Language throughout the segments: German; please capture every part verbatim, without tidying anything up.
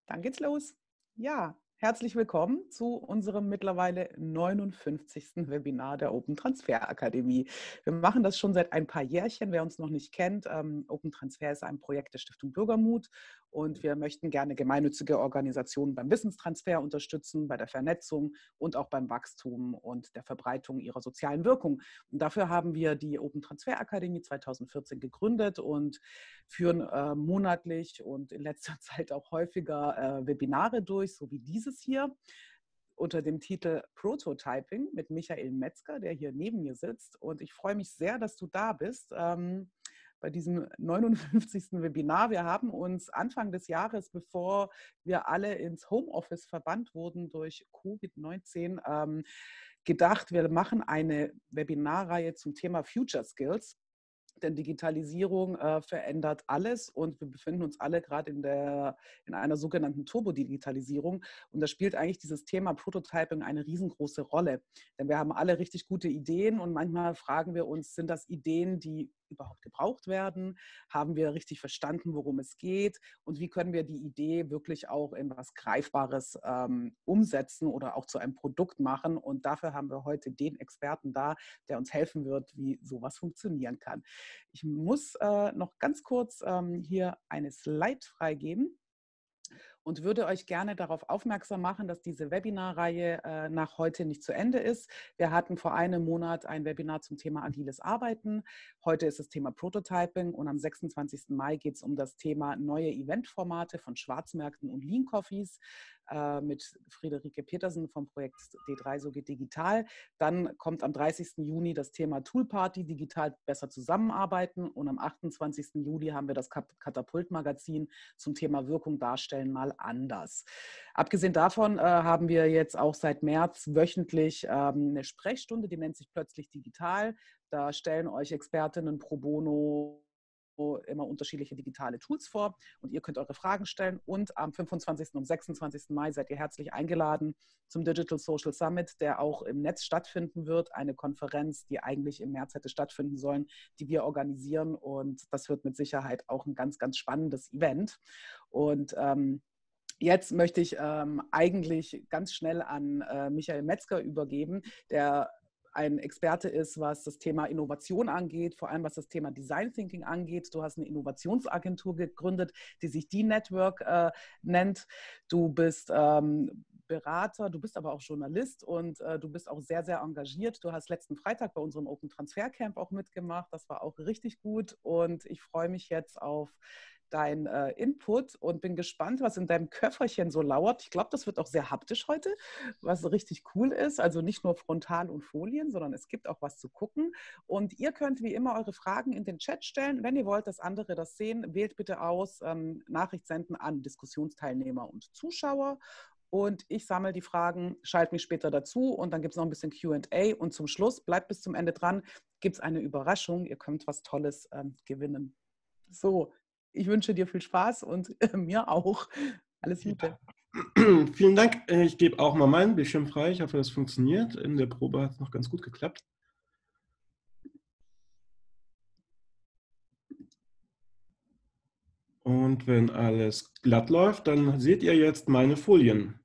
Dann geht's los. Ja, herzlich willkommen zu unserem mittlerweile neunundfünfzigsten Webinar der Open Transfer Akademie. Wir machen das schon seit ein paar Jährchen. Wer uns noch nicht kennt, ähm, Open Transfer ist ein Projekt der Stiftung Bürgermut und wir möchten gerne gemeinnützige Organisationen beim Wissenstransfer unterstützen, bei der Vernetzung und auch beim Wachstum und der Verbreitung ihrer sozialen Wirkung. Und dafür haben wir die Open Transfer Akademie zweitausendvierzehn gegründet und führen äh, monatlich und in letzter Zeit auch häufiger äh, Webinare durch, so wie dieses hier unter dem Titel Prototyping mit Michael Metzger, der hier neben mir sitzt. Und ich freue mich sehr, dass du da bist ähm, bei diesem neunundfünfzigsten Webinar. Wir haben uns Anfang des Jahres, bevor wir alle ins Homeoffice verbannt wurden durch Covid neunzehn, ähm, gedacht, wir machen eine Webinarreihe zum Thema Future Skills. Denn Digitalisierung äh, verändert alles und wir befinden uns alle gerade in, der, in einer sogenannten Turbodigitalisierung. Und da spielt eigentlich dieses Thema Prototyping eine riesengroße Rolle. Denn wir haben alle richtig gute Ideen und manchmal fragen wir uns, sind das Ideen, die überhaupt gebraucht werden? Haben wir richtig verstanden, worum es geht? Und wie können wir die Idee wirklich auch in was Greifbares ähm, umsetzen oder auch zu einem Produkt machen? Und dafür haben wir heute den Experten da, der uns helfen wird, wie sowas funktionieren kann. Ich muss äh, noch ganz kurz ähm, hier eine Slide freigeben und würde euch gerne darauf aufmerksam machen, dass diese Webinarreihe äh, nach heute nicht zu Ende ist. Wir hatten vor einem Monat ein Webinar zum Thema agiles Arbeiten. Heute ist das Thema Prototyping und am sechsundzwanzigsten Mai geht es um das Thema neue Eventformate von Schwarzmärkten und Lean Coffees äh, mit Friederike Petersen vom Projekt D drei So geht digital. Dann kommt am dreißigsten Juni das Thema Toolparty, digital besser zusammenarbeiten und am achtundzwanzigsten Juli haben wir das Katapult-Magazin zum Thema Wirkung darstellen mal anders. Abgesehen davon äh, haben wir jetzt auch seit März wöchentlich ähm, eine Sprechstunde, die nennt sich Plötzlich Digital. Da stellen euch Expertinnen pro bono immer unterschiedliche digitale Tools vor und ihr könnt eure Fragen stellen. Und am fünfundzwanzigsten und sechsundzwanzigsten Mai seid ihr herzlich eingeladen zum Digital Social Summit, der auch im Netz stattfinden wird. Eine Konferenz, die eigentlich im März hätte stattfinden sollen, die wir organisieren. Und das wird mit Sicherheit auch ein ganz, ganz spannendes Event. Und ähm, Jetzt möchte ich ähm, eigentlich ganz schnell an äh, Michael Metzger übergeben, der ein Experte ist, was das Thema Innovation angeht, vor allem was das Thema Design Thinking angeht. Du hast eine Innovationsagentur gegründet, die sich D-Network äh, nennt. Du bist ähm, Berater, du bist aber auch Journalist und äh, du bist auch sehr, sehr engagiert. Du hast letzten Freitag bei unserem Open Transfer Camp auch mitgemacht. Das war auch richtig gut und ich freue mich jetzt auf dein äh, Input und bin gespannt, was in deinem Köfferchen so lauert. Ich glaube, das wird auch sehr haptisch heute, was richtig cool ist. Also nicht nur Frontal und Folien, sondern es gibt auch was zu gucken. Und ihr könnt wie immer eure Fragen in den Chat stellen. Wenn ihr wollt, dass andere das sehen, wählt bitte aus, ähm, Nachricht senden an Diskussionsteilnehmer und Zuschauer. Und ich sammle die Fragen, schalte mich später dazu und dann gibt es noch ein bisschen Q und A. Und zum Schluss, bleibt bis zum Ende dran, gibt es eine Überraschung. Ihr könnt was Tolles ähm, gewinnen. So, ich wünsche dir viel Spaß und äh, mir auch. Alles Gute. Ja. Vielen Dank. Ich gebe auch mal meinen Bildschirm frei. Ich hoffe, das funktioniert. In der Probe hat es noch ganz gut geklappt. Und wenn alles glatt läuft, dann seht ihr jetzt meine Folien.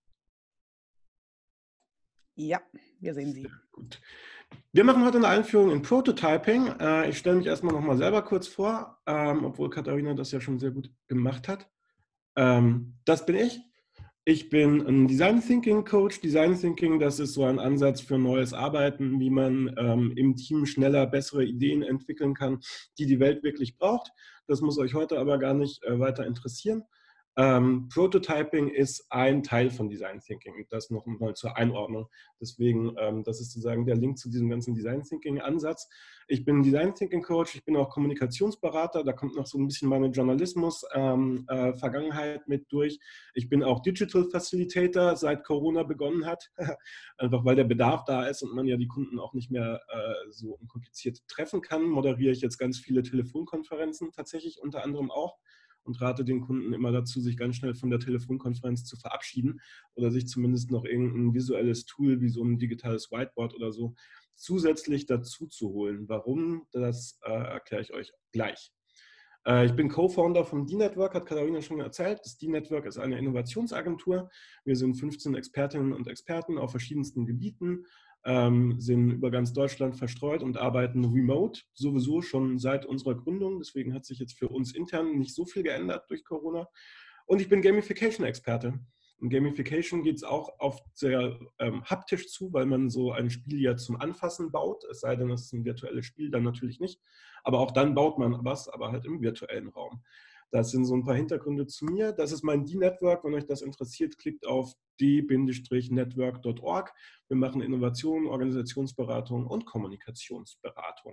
Ja, wir sehen sie. Sehr gut. Wir machen heute eine Einführung in Prototyping. Ich stelle mich erstmal noch mal selber kurz vor, obwohl Katharina das ja schon sehr gut gemacht hat. Das bin ich. Ich bin ein Design Thinking Coach. Design Thinking, das ist so ein Ansatz für neues Arbeiten, wie man ähm, im Team schneller bessere Ideen entwickeln kann, die die Welt wirklich braucht. Das muss euch heute aber gar nicht äh, weiter interessieren. Ähm, Prototyping ist ein Teil von Design Thinking. Das noch mal zur Einordnung. Deswegen, ähm, das ist sozusagen der Link zu diesem ganzen Design Thinking Ansatz. Ich bin Design Thinking Coach, ich bin auch Kommunikationsberater, da kommt noch so ein bisschen meine Journalismus-Vergangenheit ähm, äh, mit durch. Ich bin auch Digital Facilitator, seit Corona begonnen hat, einfach weil der Bedarf da ist und man ja die Kunden auch nicht mehr äh, so unkompliziert treffen kann, moderiere ich jetzt ganz viele Telefonkonferenzen, tatsächlich unter anderem auch, und rate den Kunden immer dazu, sich ganz schnell von der Telefonkonferenz zu verabschieden oder sich zumindest noch irgendein visuelles Tool wie so ein digitales Whiteboard oder so zusätzlich dazu zu holen. Warum, das äh, erkläre ich euch gleich. Äh, ich bin Co-Founder vom D-Network, hat Katharina schon erzählt. Das D-Network ist eine Innovationsagentur. Wir sind fünfzehn Expertinnen und Experten auf verschiedensten Gebieten, ähm, sind über ganz Deutschland verstreut und arbeiten remote, sowieso schon seit unserer Gründung. Deswegen hat sich jetzt für uns intern nicht so viel geändert durch Corona. Und ich bin Gamification-Experte. In Gamification geht es auch oft sehr ähm, haptisch zu, weil man so ein Spiel ja zum Anfassen baut, es sei denn, es ist ein virtuelles Spiel, dann natürlich nicht. Aber auch dann baut man was, aber halt im virtuellen Raum. Das sind so ein paar Hintergründe zu mir. Das ist mein D-Network. Wenn euch das interessiert, klickt auf d network punkt org. Wir machen Innovation, Organisationsberatung und Kommunikationsberatung.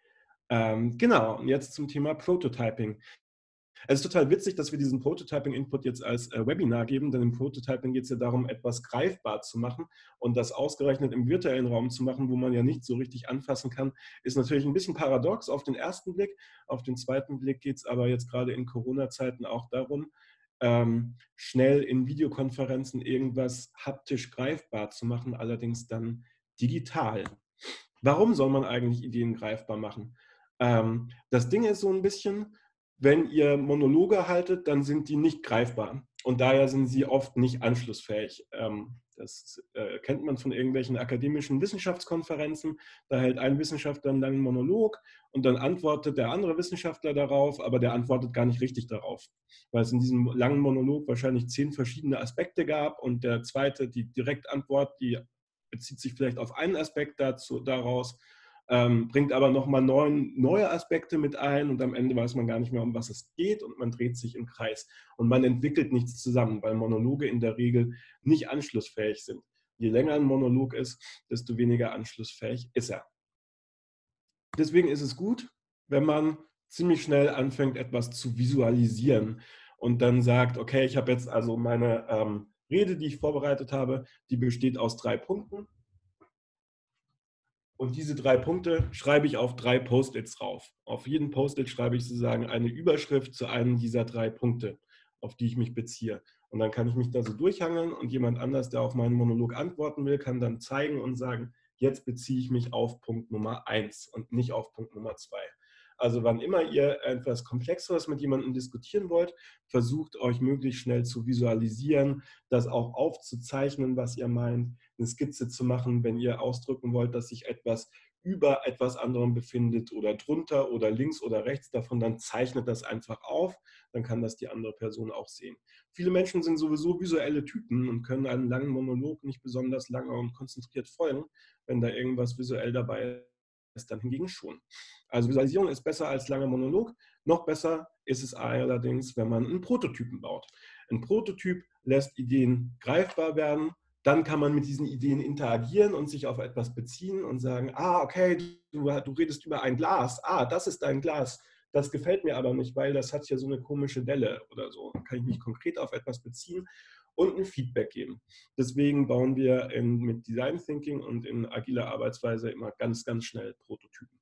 Ähm, genau, und jetzt zum Thema Prototyping. Es ist total witzig, dass wir diesen Prototyping-Input jetzt als äh, Webinar geben, denn im Prototyping geht es ja darum, etwas greifbar zu machen, und das ausgerechnet im virtuellen Raum zu machen, wo man ja nicht so richtig anfassen kann, ist natürlich ein bisschen paradox auf den ersten Blick. Auf den zweiten Blick geht es aber jetzt gerade in Corona-Zeiten auch darum, ähm, schnell in Videokonferenzen irgendwas haptisch greifbar zu machen, allerdings dann digital. Warum soll man eigentlich Ideen greifbar machen? Ähm, das Ding ist so ein bisschen, wenn ihr Monologe haltet, dann sind die nicht greifbar. Und daher sind sie oft nicht anschlussfähig. Ähm, das äh, kennt man von irgendwelchen akademischen Wissenschaftskonferenzen. Da hält ein Wissenschaftler einen langen Monolog und dann antwortet der andere Wissenschaftler darauf, aber der antwortet gar nicht richtig darauf, weil es in diesem langen Monolog wahrscheinlich zehn verschiedene Aspekte gab und der zweite, die Direktantwort, die bezieht sich vielleicht auf einen Aspekt dazu, daraus, ähm, bringt aber nochmal neue Aspekte mit ein und am Ende weiß man gar nicht mehr, um was es geht und man dreht sich im Kreis und man entwickelt nichts zusammen, weil Monologe in der Regel nicht anschlussfähig sind. Je länger ein Monolog ist, desto weniger anschlussfähig ist er. Deswegen ist es gut, wenn man ziemlich schnell anfängt, etwas zu visualisieren und dann sagt, okay, ich habe jetzt also meine ähm, Rede, die ich vorbereitet habe, die besteht aus drei Punkten. Und diese drei Punkte schreibe ich auf drei Post-its drauf. Auf jeden Post-it schreibe ich sozusagen eine Überschrift zu einem dieser drei Punkte, auf die ich mich beziehe. Und dann kann ich mich da so durchhangeln und jemand anders, der auf meinen Monolog antworten will, kann dann zeigen und sagen, jetzt beziehe ich mich auf Punkt Nummer eins und nicht auf Punkt Nummer zwei. Also wann immer ihr etwas Komplexeres mit jemandem diskutieren wollt, versucht euch möglichst schnell zu visualisieren, das auch aufzuzeichnen, was ihr meint, eine Skizze zu machen, wenn ihr ausdrücken wollt, dass sich etwas über etwas anderem befindet oder drunter oder links oder rechts davon, dann zeichnet das einfach auf, dann kann das die andere Person auch sehen. Viele Menschen sind sowieso visuelle Typen und können einen langen Monolog nicht besonders lange und konzentriert folgen. Wenn da irgendwas visuell dabei ist, dann hingegen schon. Also Visualisierung ist besser als langer Monolog. Noch besser ist es allerdings, wenn man einen Prototypen baut. Ein Prototyp lässt Ideen greifbar werden. Dann kann man mit diesen Ideen interagieren und sich auf etwas beziehen und sagen, ah, okay, du, du redest über ein Glas. Ah, das ist dein Glas. Das gefällt mir aber nicht, weil das hat hier so eine komische Delle oder so. Dann kann ich mich konkret auf etwas beziehen und ein Feedback geben. Deswegen bauen wir in, mit Design Thinking und in agiler Arbeitsweise immer ganz, ganz schnell Prototypen.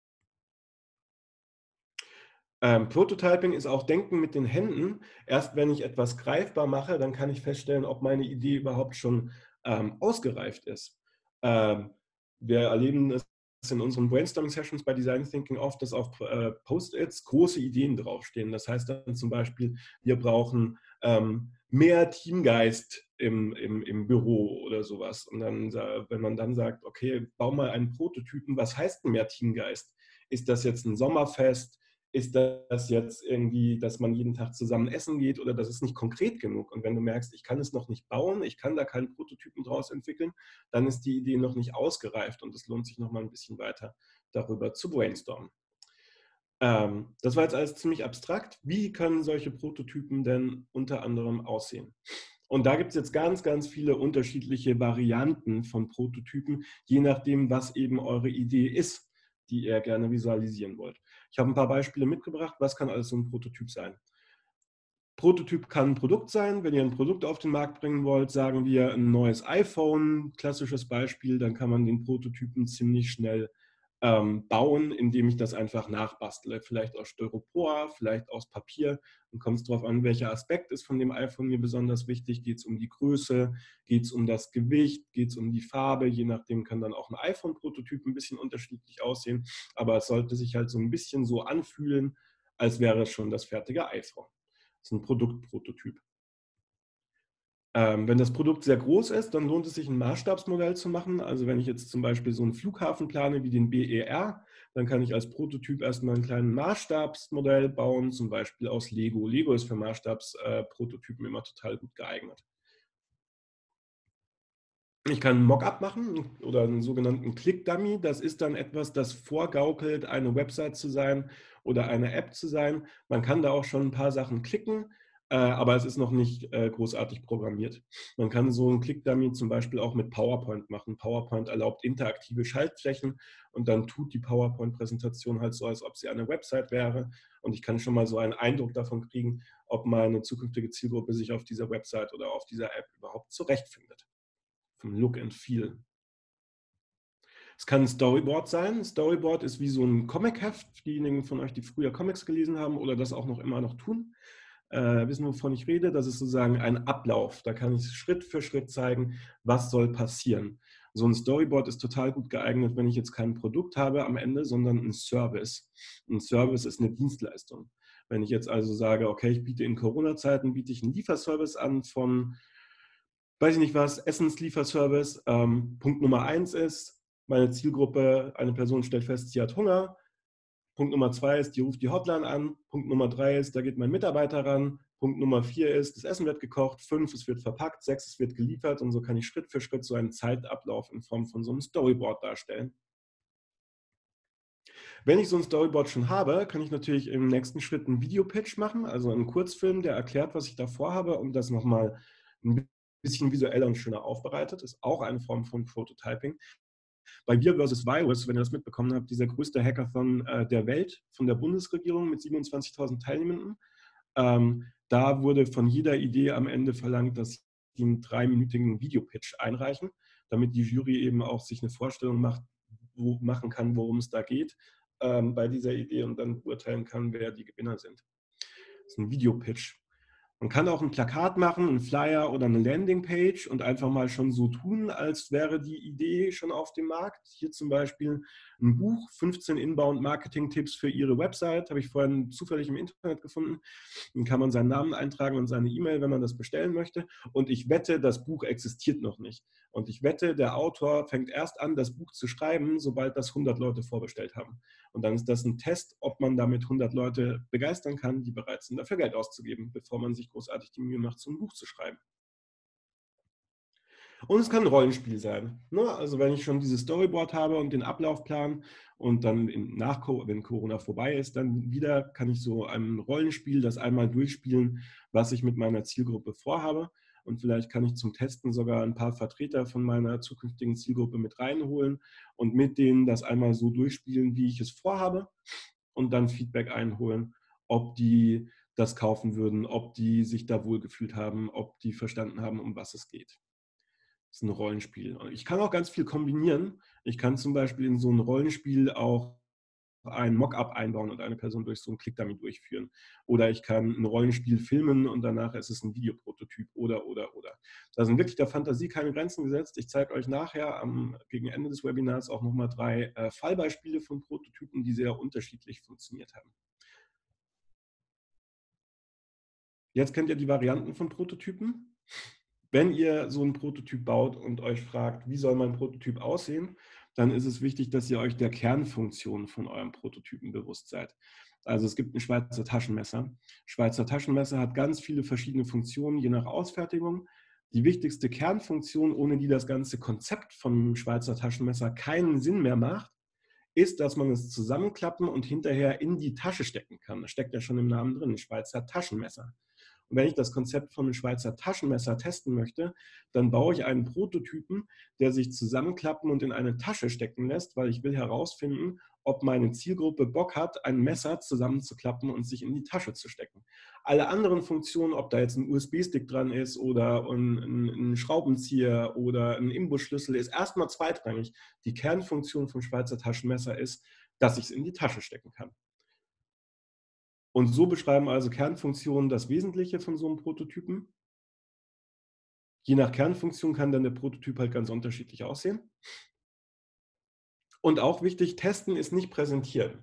Ähm, Prototyping ist auch Denken mit den Händen. Erst wenn ich etwas greifbar mache, dann kann ich feststellen, ob meine Idee überhaupt schon ähm, ausgereift ist. Ähm, wir erleben es in unseren Brainstorming-Sessions bei Design Thinking oft, dass auf äh, Post-its große Ideen draufstehen. Das heißt dann zum Beispiel, wir brauchen ähm, mehr Teamgeist im, im, im Büro oder sowas. Und dann, wenn man dann sagt, okay, bau mal einen Prototypen, was heißt denn mehr Teamgeist? Ist das jetzt ein Sommerfest? Ist das jetzt irgendwie, dass man jeden Tag zusammen essen geht, oder das ist nicht konkret genug? Und wenn du merkst, ich kann es noch nicht bauen, ich kann da keinen Prototypen draus entwickeln, dann ist die Idee noch nicht ausgereift und es lohnt sich noch mal ein bisschen weiter darüber zu brainstormen. Ähm, das war jetzt alles ziemlich abstrakt. Wie können solche Prototypen denn unter anderem aussehen? Und da gibt es jetzt ganz, ganz viele unterschiedliche Varianten von Prototypen, je nachdem, was eben eure Idee ist, die ihr gerne visualisieren wollt. Ich habe ein paar Beispiele mitgebracht. Was kann alles so ein Prototyp sein? Prototyp kann ein Produkt sein. Wenn ihr ein Produkt auf den Markt bringen wollt, sagen wir ein neues iPhone, klassisches Beispiel, dann kann man den Prototypen ziemlich schnell ähm, bauen, indem ich das einfach nachbastle. Vielleicht aus Styropor, vielleicht aus Papier. Dann kommt es darauf an, welcher Aspekt ist von dem iPhone mir besonders wichtig. Geht es um die Größe, geht es um das Gewicht, geht es um die Farbe. Je nachdem kann dann auch ein iPhone-Prototyp ein bisschen unterschiedlich aussehen. Aber es sollte sich halt so ein bisschen so anfühlen, als wäre es schon das fertige iPhone. Das ist ein Produktprototyp. Ähm, wenn das Produkt sehr groß ist, dann lohnt es sich, ein Maßstabsmodell zu machen. Also wenn ich jetzt zum Beispiel so einen Flughafen plane wie den B E R, dann kann ich als Prototyp erstmal einen kleinen Maßstabsmodell bauen, zum Beispiel aus Lego. Lego ist für Maßstabsprototypen immer total gut geeignet. Ich kann ein Mockup machen oder einen sogenannten Click-Dummy. Das ist dann etwas, das vorgaukelt, eine Website zu sein oder eine App zu sein. Man kann da auch schon ein paar Sachen klicken, äh, aber es ist noch nicht äh, großartig programmiert. Man kann so ein Click-Dummy zum Beispiel auch mit PowerPoint machen. PowerPoint erlaubt interaktive Schaltflächen und dann tut die PowerPoint-Präsentation halt so, als ob sie eine Website wäre. Und ich kann schon mal so einen Eindruck davon kriegen, ob meine zukünftige Zielgruppe sich auf dieser Website oder auf dieser App überhaupt zurechtfindet. Vom Look and Feel. Es kann ein Storyboard sein. Storyboard ist wie so ein Comic-Heft. Diejenigen von euch, die früher Comics gelesen haben oder das auch noch immer noch tun, äh, wissen, wovon ich rede. Das ist sozusagen ein Ablauf. Da kann ich Schritt für Schritt zeigen, was soll passieren. So ein Storyboard ist total gut geeignet, wenn ich jetzt kein Produkt habe am Ende, sondern ein Service. Ein Service ist eine Dienstleistung. Wenn ich jetzt also sage, okay, ich biete in Corona-Zeiten, biete ich einen Lieferservice an von weiß ich nicht was, Essenslieferservice. Ähm, Punkt Nummer eins ist, meine Zielgruppe, eine Person stellt fest, sie hat Hunger. Punkt Nummer zwei ist, die ruft die Hotline an. Punkt Nummer drei ist, da geht mein Mitarbeiter ran. Punkt Nummer vier ist, das Essen wird gekocht. Fünf, es wird verpackt. Sechs, es wird geliefert. Und so kann ich Schritt für Schritt so einen Zeitablauf in Form von so einem Storyboard darstellen. Wenn ich so ein Storyboard schon habe, kann ich natürlich im nächsten Schritt einen Videopitch machen, also einen Kurzfilm, der erklärt, was ich da vorhabe, um das nochmal ein bisschen visueller und schöner aufbereitet. Ist auch eine Form von Prototyping. Bei Wir versus. Virus, wenn ihr das mitbekommen habt, dieser größte Hackathon äh, der Welt von der Bundesregierung mit siebenundzwanzigtausend Teilnehmenden, ähm, da wurde von jeder Idee am Ende verlangt, dass sie einen dreiminütigen Videopitch einreichen, damit die Jury eben auch sich eine Vorstellung macht, wo, machen kann, worum es da geht ähm, bei dieser Idee und dann beurteilen kann, wer die Gewinner sind. Das ist ein Videopitch. Man kann auch ein Plakat machen, einen Flyer oder eine Landingpage und einfach mal schon so tun, als wäre die Idee schon auf dem Markt. Hier zum Beispiel ein Buch, fünfzehn Inbound-Marketing-Tipps für Ihre Website, habe ich vorhin zufällig im Internet gefunden. Dann kann man seinen Namen eintragen und seine E-Mail, wenn man das bestellen möchte. Und ich wette, das Buch existiert noch nicht. Und ich wette, der Autor fängt erst an, das Buch zu schreiben, sobald das hundert Leute vorbestellt haben. Und dann ist das ein Test, ob man damit hundert Leute begeistern kann, die bereit sind, dafür Geld auszugeben, bevor man sich großartig die Mühe macht, so ein Buch zu schreiben. Und es kann ein Rollenspiel sein. Ne? Also wenn ich schon dieses Storyboard habe und den Ablaufplan und dann in, nach, wenn Corona vorbei ist, dann wieder kann ich so ein Rollenspiel, das einmal durchspielen, was ich mit meiner Zielgruppe vorhabe. Und vielleicht kann ich zum Testen sogar ein paar Vertreter von meiner zukünftigen Zielgruppe mit reinholen und mit denen das einmal so durchspielen, wie ich es vorhabe und dann Feedback einholen, ob die das kaufen würden, ob die sich da wohlgefühlt haben, ob die verstanden haben, um was es geht. Das ist ein Rollenspiel. Ich kann auch ganz viel kombinieren. Ich kann zum Beispiel in so ein Rollenspiel auch ein Mockup einbauen und eine Person durch so einen Click-Dummy durchführen. Oder ich kann ein Rollenspiel filmen und danach ist es ein Videoprototyp oder, oder, oder. Da sind wirklich der Fantasie keine Grenzen gesetzt. Ich zeige euch nachher am, gegen Ende des Webinars auch nochmal drei äh, Fallbeispiele von Prototypen, die sehr unterschiedlich funktioniert haben. Jetzt kennt ihr die Varianten von Prototypen. Wenn ihr so einen Prototyp baut und euch fragt, wie soll mein Prototyp aussehen, dann ist es wichtig, dass ihr euch der Kernfunktion von eurem Prototypen bewusst seid. Also es gibt ein Schweizer Taschenmesser. Schweizer Taschenmesser hat ganz viele verschiedene Funktionen, je nach Ausfertigung. Die wichtigste Kernfunktion, ohne die das ganze Konzept vom Schweizer Taschenmesser keinen Sinn mehr macht, ist, dass man es zusammenklappen und hinterher in die Tasche stecken kann. Das steckt ja schon im Namen drin, ein Schweizer Taschenmesser. Und wenn ich das Konzept von einem Schweizer Taschenmesser testen möchte, dann baue ich einen Prototypen, der sich zusammenklappen und in eine Tasche stecken lässt, weil ich will herausfinden, ob meine Zielgruppe Bock hat, ein Messer zusammenzuklappen und sich in die Tasche zu stecken. Alle anderen Funktionen, ob da jetzt ein U S B-Stick dran ist oder ein, ein, ein Schraubenzieher oder ein Imbusschlüssel, ist erstmal zweitrangig. Die Kernfunktion vom Schweizer Taschenmesser ist, dass ich es in die Tasche stecken kann. Und so beschreiben also Kernfunktionen das Wesentliche von so einem Prototypen. Je nach Kernfunktion kann dann der Prototyp halt ganz unterschiedlich aussehen. Und auch wichtig, testen ist nicht präsentieren.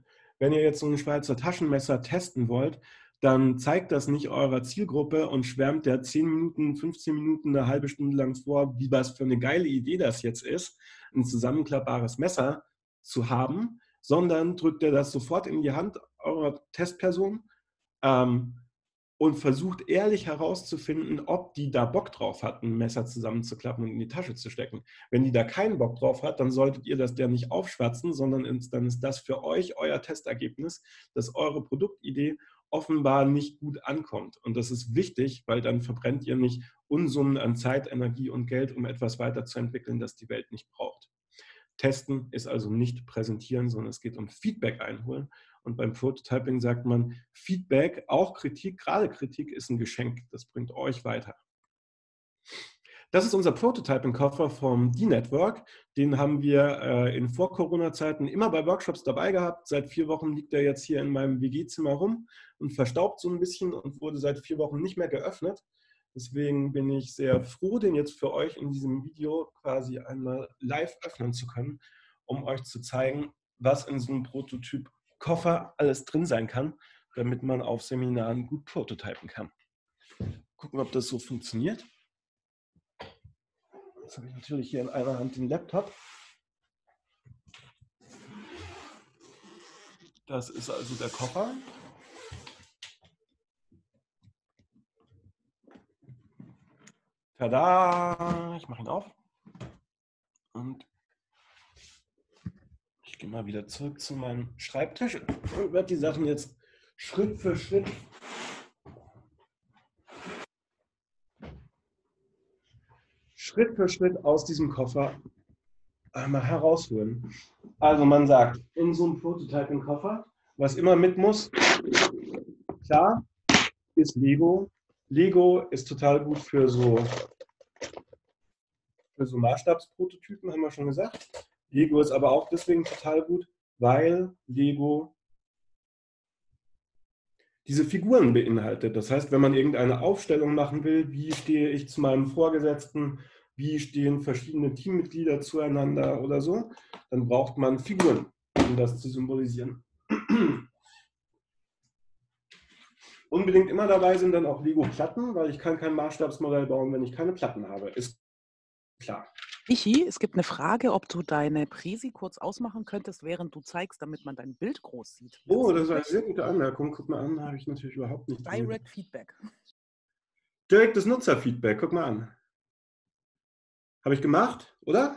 wenn ihr jetzt so ein Schweizer Taschenmesser testen wollt, dann zeigt das nicht eurer Zielgruppe und schwärmt der zehn Minuten, fünfzehn Minuten, eine halbe Stunde lang vor, wie was für eine geile Idee das jetzt ist, ein zusammenklappbares Messer zu haben, sondern drückt ihr das sofort in die Hand eurer Testperson ähm, und versucht ehrlich herauszufinden, ob die da Bock drauf hat, ein Messer zusammenzuklappen und in die Tasche zu stecken. Wenn die da keinen Bock drauf hat, dann solltet ihr das der nicht aufschwatzen, sondern dann ist das für euch euer Testergebnis, dass eure Produktidee offenbar nicht gut ankommt. Und das ist wichtig, weil dann verbrennt ihr nicht Unsummen an Zeit, Energie und Geld, um etwas weiterzuentwickeln, das die Welt nicht braucht. Testen ist also nicht präsentieren, sondern es geht um Feedback einholen. Und beim Prototyping sagt man, Feedback, auch Kritik, gerade Kritik ist ein Geschenk. Das bringt euch weiter. Das ist unser Prototyping-Koffer vom D-Network. Den haben wir äh, in Vor-Corona-Zeiten immer bei Workshops dabei gehabt. Seit vier Wochen liegt er jetzt hier in meinem W G-Zimmer rum und verstaubt so ein bisschen und wurde seit vier Wochen nicht mehr geöffnet. Deswegen bin ich sehr froh, den jetzt für euch in diesem Video quasi einmal live öffnen zu können, um euch zu zeigen, was in so einem Prototyp-Koffer alles drin sein kann, damit man auf Seminaren gut prototypen kann. Gucken, ob das so funktioniert. Jetzt habe ich natürlich hier in einer Hand den Laptop. Das ist also der Koffer. Tada! Ich mache ihn auf. Und ich gehe mal wieder zurück zu meinem Schreibtisch und werde die Sachen jetzt Schritt für Schritt Schritt für Schritt aus diesem Koffer einmal herausholen. Also man sagt, in so einem Prototyping-Koffer, was immer mit muss, klar, ist Lego. Lego ist total gut für so, für so Maßstabsprototypen, haben wir schon gesagt. Lego ist aber auch deswegen total gut, weil Lego diese Figuren beinhaltet. Das heißt, wenn man irgendeine Aufstellung machen will, wie stehe ich zu meinem Vorgesetzten, wie stehen verschiedene Teammitglieder zueinander oder so, dann braucht man Figuren, um das zu symbolisieren. Unbedingt immer dabei sind dann auch Lego-Platten, weil ich kann kein Maßstabsmodell bauen, wenn ich keine Platten habe. Ist klar. Michi, es gibt eine Frage, ob du deine Präsi kurz ausmachen könntest, während du zeigst, damit man dein Bild groß sieht. Oh, das ist eine sehr gute Anmerkung. Guck mal an, da habe ich natürlich überhaupt nicht. Direct Feedback. Direktes Nutzerfeedback, guck mal an. Habe ich gemacht, oder?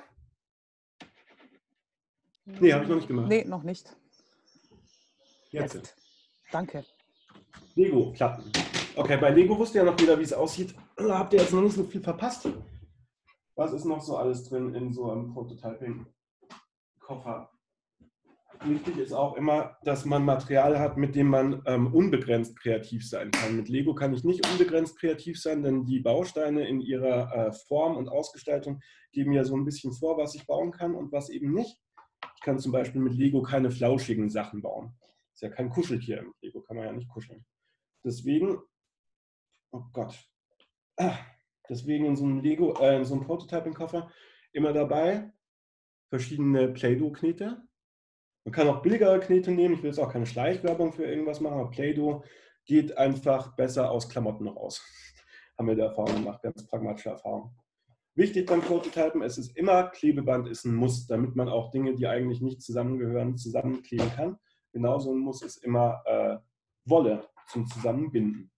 Nee, habe ich noch nicht gemacht. Nee, noch nicht. Jetzt. Jetzt. Danke. Lego-Platten. Okay, bei Lego wusste ja noch jeder, wie es aussieht. Da habt ihr jetzt noch nicht so viel verpasst. Was ist noch so alles drin in so einem Prototyping-Koffer? Wichtig ist auch immer, dass man Material hat, mit dem man ähm, unbegrenzt kreativ sein kann. Mit Lego kann ich nicht unbegrenzt kreativ sein, denn die Bausteine in ihrer äh, Form und Ausgestaltung geben ja so ein bisschen vor, was ich bauen kann und was eben nicht. Ich kann zum Beispiel mit Lego keine flauschigen Sachen bauen. Ist ja kein Kuscheltier. Mit Lego kann man ja nicht kuscheln. Deswegen, oh Gott, ah, deswegen in so einem Lego, äh, in so einem Prototyping-Koffer immer dabei verschiedene Play-Doh-Knete. Man kann auch billigere Knete nehmen. Ich will jetzt auch keine Schleichwerbung für irgendwas machen, aber Play-Doh geht einfach besser aus Klamotten noch aus. Haben wir die Erfahrung gemacht, ganz pragmatische Erfahrung. Wichtig beim Prototypen, es ist immer, Klebeband ist ein Muss, damit man auch Dinge, die eigentlich nicht zusammengehören, zusammenkleben kann. Genauso ein Muss ist immer äh, Wolle zum Zusammenbinden.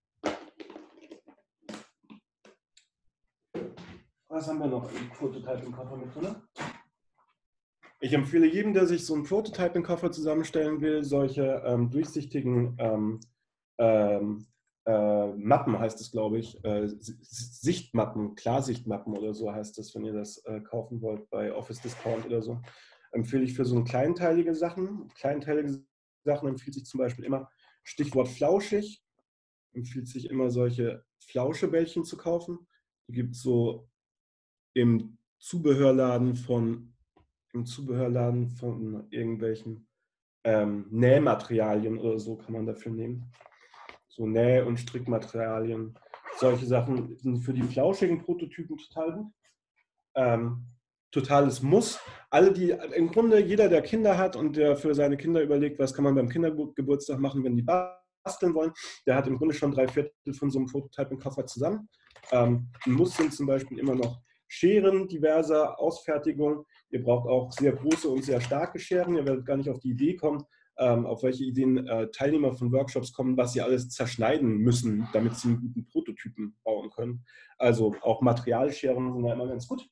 Was haben wir noch im Prototyping-Koffer mit drin? Ich empfehle jedem, der sich so einen Prototyping-Koffer zusammenstellen will, solche ähm, durchsichtigen ähm, ähm, äh, Mappen, heißt es, glaube ich, äh, Sichtmappen, Klarsichtmappen oder so heißt es, wenn ihr das äh, kaufen wollt bei Office Discount oder so. Empfehle ich für so kleinteilige Sachen. Kleinteilige Sachen empfiehlt sich zum Beispiel immer, Stichwort flauschig, empfiehlt sich immer solche Flauschebällchen zu kaufen. Die gibt es so im Zubehörladen von im Zubehörladen von irgendwelchen ähm, Nähmaterialien oder so kann man dafür nehmen. So Näh- und Strickmaterialien. Solche Sachen sind für die flauschigen Prototypen total gut. Ähm, totales Muss. Alle, die im Grunde jeder, der Kinder hat und der für seine Kinder überlegt, was kann man beim Kindergeburtstag machen, wenn die basteln wollen, der hat im Grunde schon drei Viertel von so einem Prototyping-Koffer zusammen. Ähm, ein Muss sind zum Beispiel immer noch Scheren diverser Ausfertigung. Ihr braucht auch sehr große und sehr starke Scheren. Ihr werdet gar nicht auf die Idee kommen, ähm, auf welche Ideen äh, Teilnehmer von Workshops kommen, was sie alles zerschneiden müssen, damit sie einen guten Prototypen bauen können. Also auch Materialscheren sind da immer ganz gut.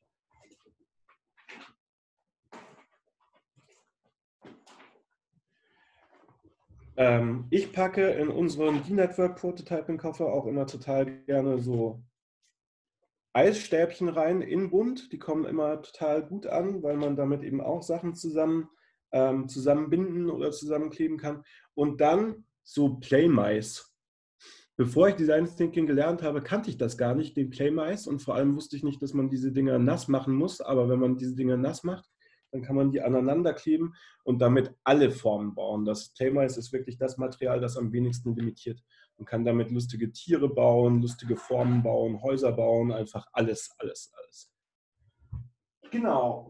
Ähm, ich packe in unseren D-Network-Prototyping-Koffer auch immer total gerne so Eisstäbchen rein in bunt. Die kommen immer total gut an, weil man damit eben auch Sachen zusammen, ähm, zusammenbinden oder zusammenkleben kann. Und dann so Play-Mais. Bevor ich Design Thinking gelernt habe, kannte ich das gar nicht, den Play-Mais. Und vor allem wusste ich nicht, dass man diese Dinger nass machen muss. Aber wenn man diese Dinger nass macht, dann kann man die aneinander kleben und damit alle Formen bauen. Das Play-Mais ist wirklich das Material, das am wenigsten limitiert. Man kann damit lustige Tiere bauen, lustige Formen bauen, Häuser bauen, einfach alles, alles, alles. Genau.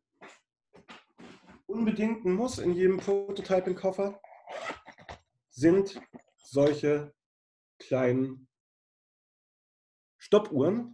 Unbedingt ein Muss in jedem Prototyping-Koffer sind solche kleinen Stoppuhren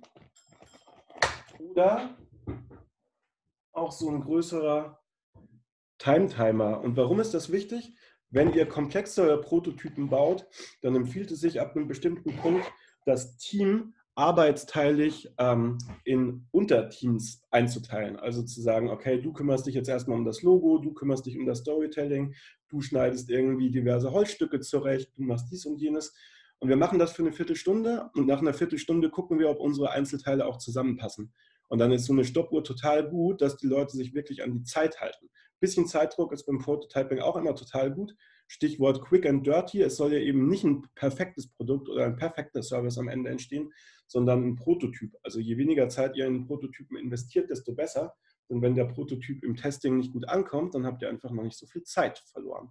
oder auch so ein größerer Time-Timer. Und warum ist das wichtig? Wenn ihr komplexere Prototypen baut, dann empfiehlt es sich ab einem bestimmten Punkt, das Team arbeitsteilig ähm, in Unterteams einzuteilen. Also zu sagen, okay, du kümmerst dich jetzt erstmal um das Logo, du kümmerst dich um das Storytelling, du schneidest irgendwie diverse Holzstücke zurecht, du machst dies und jenes. Und wir machen das für eine Viertelstunde und nach einer Viertelstunde gucken wir, ob unsere Einzelteile auch zusammenpassen. Und dann ist so eine Stoppuhr total gut, dass die Leute sich wirklich an die Zeit halten. Ein bisschen Zeitdruck ist beim Prototyping auch immer total gut. Stichwort quick and dirty. Es soll ja eben nicht ein perfektes Produkt oder ein perfekter Service am Ende entstehen, sondern ein Prototyp. Also je weniger Zeit ihr in den Prototypen investiert, desto besser. Und wenn der Prototyp im Testing nicht gut ankommt, dann habt ihr einfach noch nicht so viel Zeit verloren.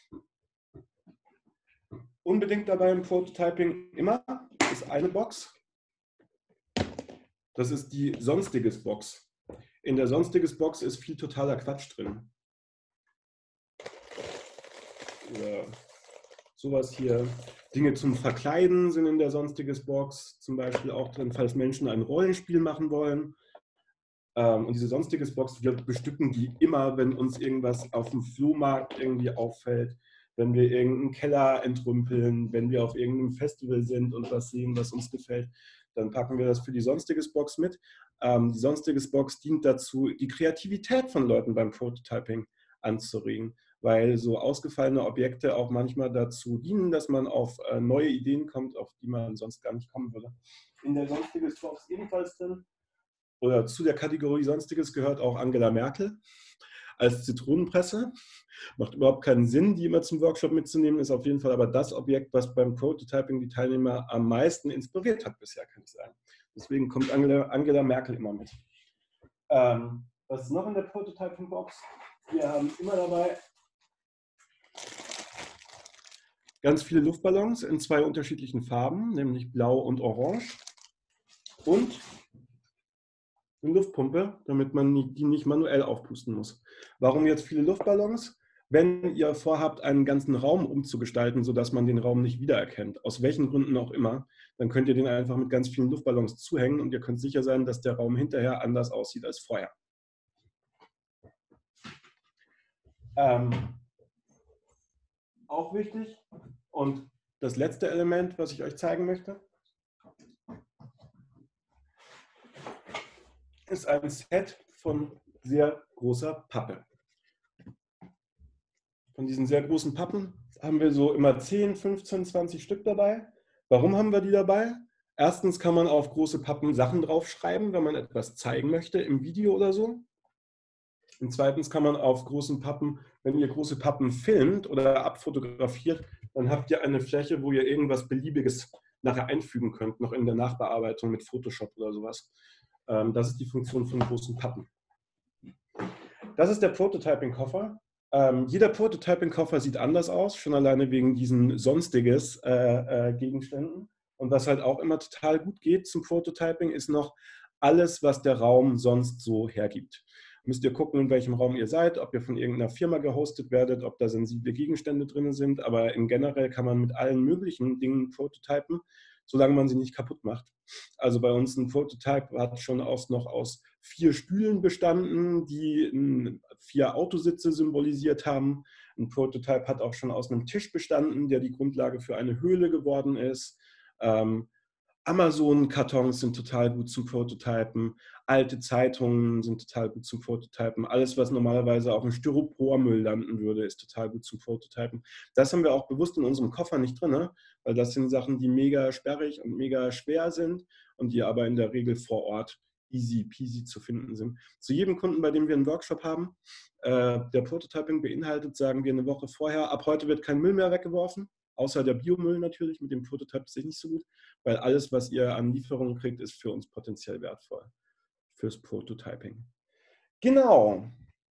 Unbedingt dabei im Prototyping immer ist eine Box. Das ist die Sonstiges-Box. In der Sonstiges-Box ist viel totaler Quatsch drin. Oder sowas hier. Dinge zum Verkleiden sind in der Sonstiges-Box zum Beispiel auch drin, falls Menschen ein Rollenspiel machen wollen. Und diese Sonstiges-Box, wir bestücken die immer, wenn uns irgendwas auf dem Flohmarkt irgendwie auffällt, wenn wir irgendeinen Keller entrümpeln, wenn wir auf irgendeinem Festival sind und was sehen, was uns gefällt, dann packen wir das für die Sonstiges-Box mit. Ähm, die Sonstiges-Box dient dazu, die Kreativität von Leuten beim Prototyping anzuregen, weil so ausgefallene Objekte auch manchmal dazu dienen, dass man auf äh, neue Ideen kommt, auf die man sonst gar nicht kommen würde. In der Sonstiges-Box ebenfalls drin, oder zu der Kategorie Sonstiges gehört auch Angela Merkel als Zitronenpresse. Macht überhaupt keinen Sinn, die immer zum Workshop mitzunehmen, ist auf jeden Fall aber das Objekt, was beim Prototyping die Teilnehmer am meisten inspiriert hat bisher, kann ich sagen. Deswegen kommt Angela, Angela Merkel immer mit. Ähm, was ist noch in der Prototyping-Box? Wir haben immer dabei ganz viele Luftballons in zwei unterschiedlichen Farben, nämlich blau und orange. Und eine Luftpumpe, damit man die nicht manuell aufpusten muss. Warum jetzt viele Luftballons? Wenn ihr vorhabt, einen ganzen Raum umzugestalten, sodass man den Raum nicht wiedererkennt, aus welchen Gründen auch immer, dann könnt ihr den einfach mit ganz vielen Luftballons zuhängen und ihr könnt sicher sein, dass der Raum hinterher anders aussieht als vorher. Ähm, auch wichtig. Und das letzte Element, was ich euch zeigen möchte, ist ein Set von sehr großer Pappe. Von diesen sehr großen Pappen haben wir so immer zehn, fünfzehn, zwanzig Stück dabei. Warum haben wir die dabei? Erstens kann man auf große Pappen Sachen draufschreiben, wenn man etwas zeigen möchte im Video oder so. Und zweitens kann man auf großen Pappen, wenn ihr große Pappen filmt oder abfotografiert, dann habt ihr eine Fläche, wo ihr irgendwas Beliebiges nachher einfügen könnt, noch in der Nachbearbeitung mit Photoshop oder sowas. Das ist die Funktion von großen Pappen. Das ist der Prototyping-Koffer. Ähm, jeder Prototyping-Koffer sieht anders aus, schon alleine wegen diesen sonstiges äh, äh, Gegenständen. Und was halt auch immer total gut geht zum Prototyping, ist noch alles, was der Raum sonst so hergibt. Müsst ihr gucken, in welchem Raum ihr seid, ob ihr von irgendeiner Firma gehostet werdet, ob da sensible Gegenstände drin sind. Aber im Generell kann man mit allen möglichen Dingen prototypen, solange man sie nicht kaputt macht. Also bei uns ein Prototype hat schon aus, noch aus vier Stühlen bestanden, die n, vier Autositze symbolisiert haben. Ein Prototype hat auch schon aus einem Tisch bestanden, der die Grundlage für eine Höhle geworden ist. Ähm, Amazon-Kartons sind total gut zum Prototypen, alte Zeitungen sind total gut zum Prototypen, alles, was normalerweise auf dem Styropormüll landen würde, ist total gut zum Prototypen. Das haben wir auch bewusst in unserem Koffer nicht drin, weil das sind Sachen, die mega sperrig und mega schwer sind und die aber in der Regel vor Ort easy peasy zu finden sind. Zu jedem Kunden, bei dem wir einen Workshop haben, äh, der Prototyping beinhaltet, sagen wir eine Woche vorher, ab heute wird kein Müll mehr weggeworfen. Außer der Biomüll natürlich, mit dem Prototype ist nicht so gut, weil alles, was ihr an Lieferungen kriegt, ist für uns potenziell wertvoll fürs Prototyping. Genau.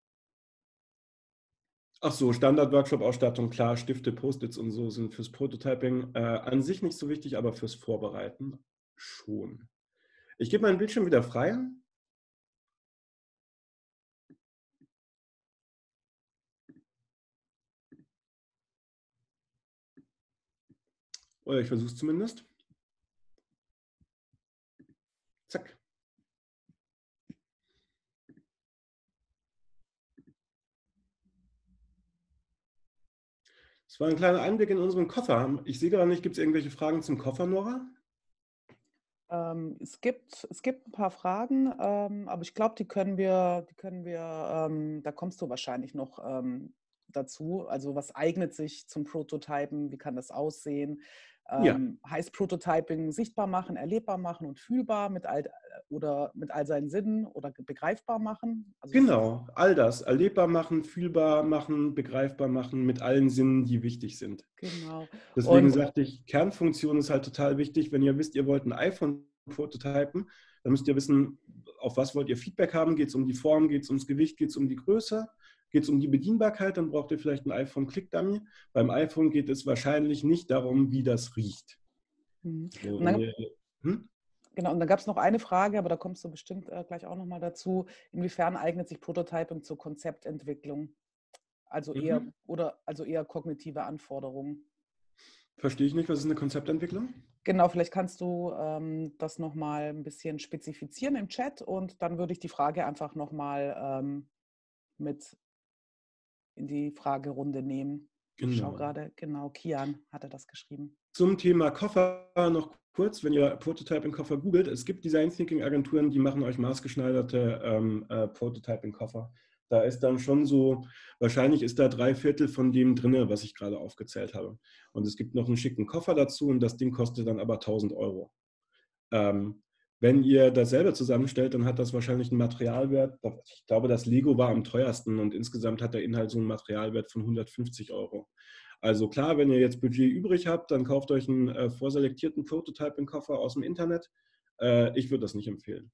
Ach so, Standard-Workshop-Ausstattung, klar, Stifte, Post-its und so sind fürs Prototyping äh, an sich nicht so wichtig, aber fürs Vorbereiten schon. Ich gebe meinen Bildschirm wieder frei. Oder ich versuche es zumindest. Zack. Das war ein kleiner Einblick in unseren Koffer. Ich sehe gerade nicht, gibt es irgendwelche Fragen zum Koffer, Nora? Ähm, es gibt, es gibt ein paar Fragen, ähm, aber ich glaube, die können wir, die können wir, ähm, da kommst du wahrscheinlich noch ähm, dazu. Also was eignet sich zum Prototypen? Wie kann das aussehen? Ja. Ähm, heißt Prototyping sichtbar machen, erlebbar machen und fühlbar mit all, oder mit all seinen Sinnen oder begreifbar machen? Also was ist, Genau, all das. Erlebbar machen, fühlbar machen, begreifbar machen, mit allen Sinnen, die wichtig sind. genau. Deswegen Und sagte ich, Kernfunktion ist halt total wichtig. Wenn ihr wisst, ihr wollt ein iPhone prototypen, dann müsst ihr wissen, auf was wollt ihr Feedback haben. Geht es um die Form, geht es ums Gewicht, geht es um die Größe, geht es um die Bedienbarkeit, dann braucht ihr vielleicht ein iPhone Click Dummy. Beim iPhone geht es wahrscheinlich nicht darum, wie das riecht. Mhm. So, Und wenn dann, ihr, hm? genau, und dann gab es noch eine Frage, aber da kommst du bestimmt äh, gleich auch nochmal dazu. Inwiefern eignet sich Prototyping zur Konzeptentwicklung? Also eher Mhm. oder also eher kognitive Anforderungen. Verstehe ich nicht, was ist eine Konzeptentwicklung? Genau, vielleicht kannst du ähm, das nochmal ein bisschen spezifizieren im Chat und dann würde ich die Frage einfach nochmal ähm, mit in die Fragerunde nehmen. Ich schaue Genau. gerade, genau, Kian hatte das geschrieben. Zum Thema Koffer noch kurz, wenn ihr Prototyping-Koffer googelt, es gibt Design Thinking-Agenturen, die machen euch maßgeschneiderte ähm, äh, Prototyping-Koffer. Da ist dann schon so, wahrscheinlich ist da drei Viertel von dem drin, was ich gerade aufgezählt habe. Und es gibt noch einen schicken Koffer dazu und das Ding kostet dann aber tausend Euro. Ähm, wenn ihr das selber zusammenstellt, dann hat das wahrscheinlich einen Materialwert. Ich glaube, das Lego war am teuersten und insgesamt hat der Inhalt so einen Materialwert von hundertfünfzig Euro. Also klar, wenn ihr jetzt Budget übrig habt, dann kauft euch einen äh, vorselektierten Prototyping-Koffer aus dem Internet. Äh, ich würde das nicht empfehlen.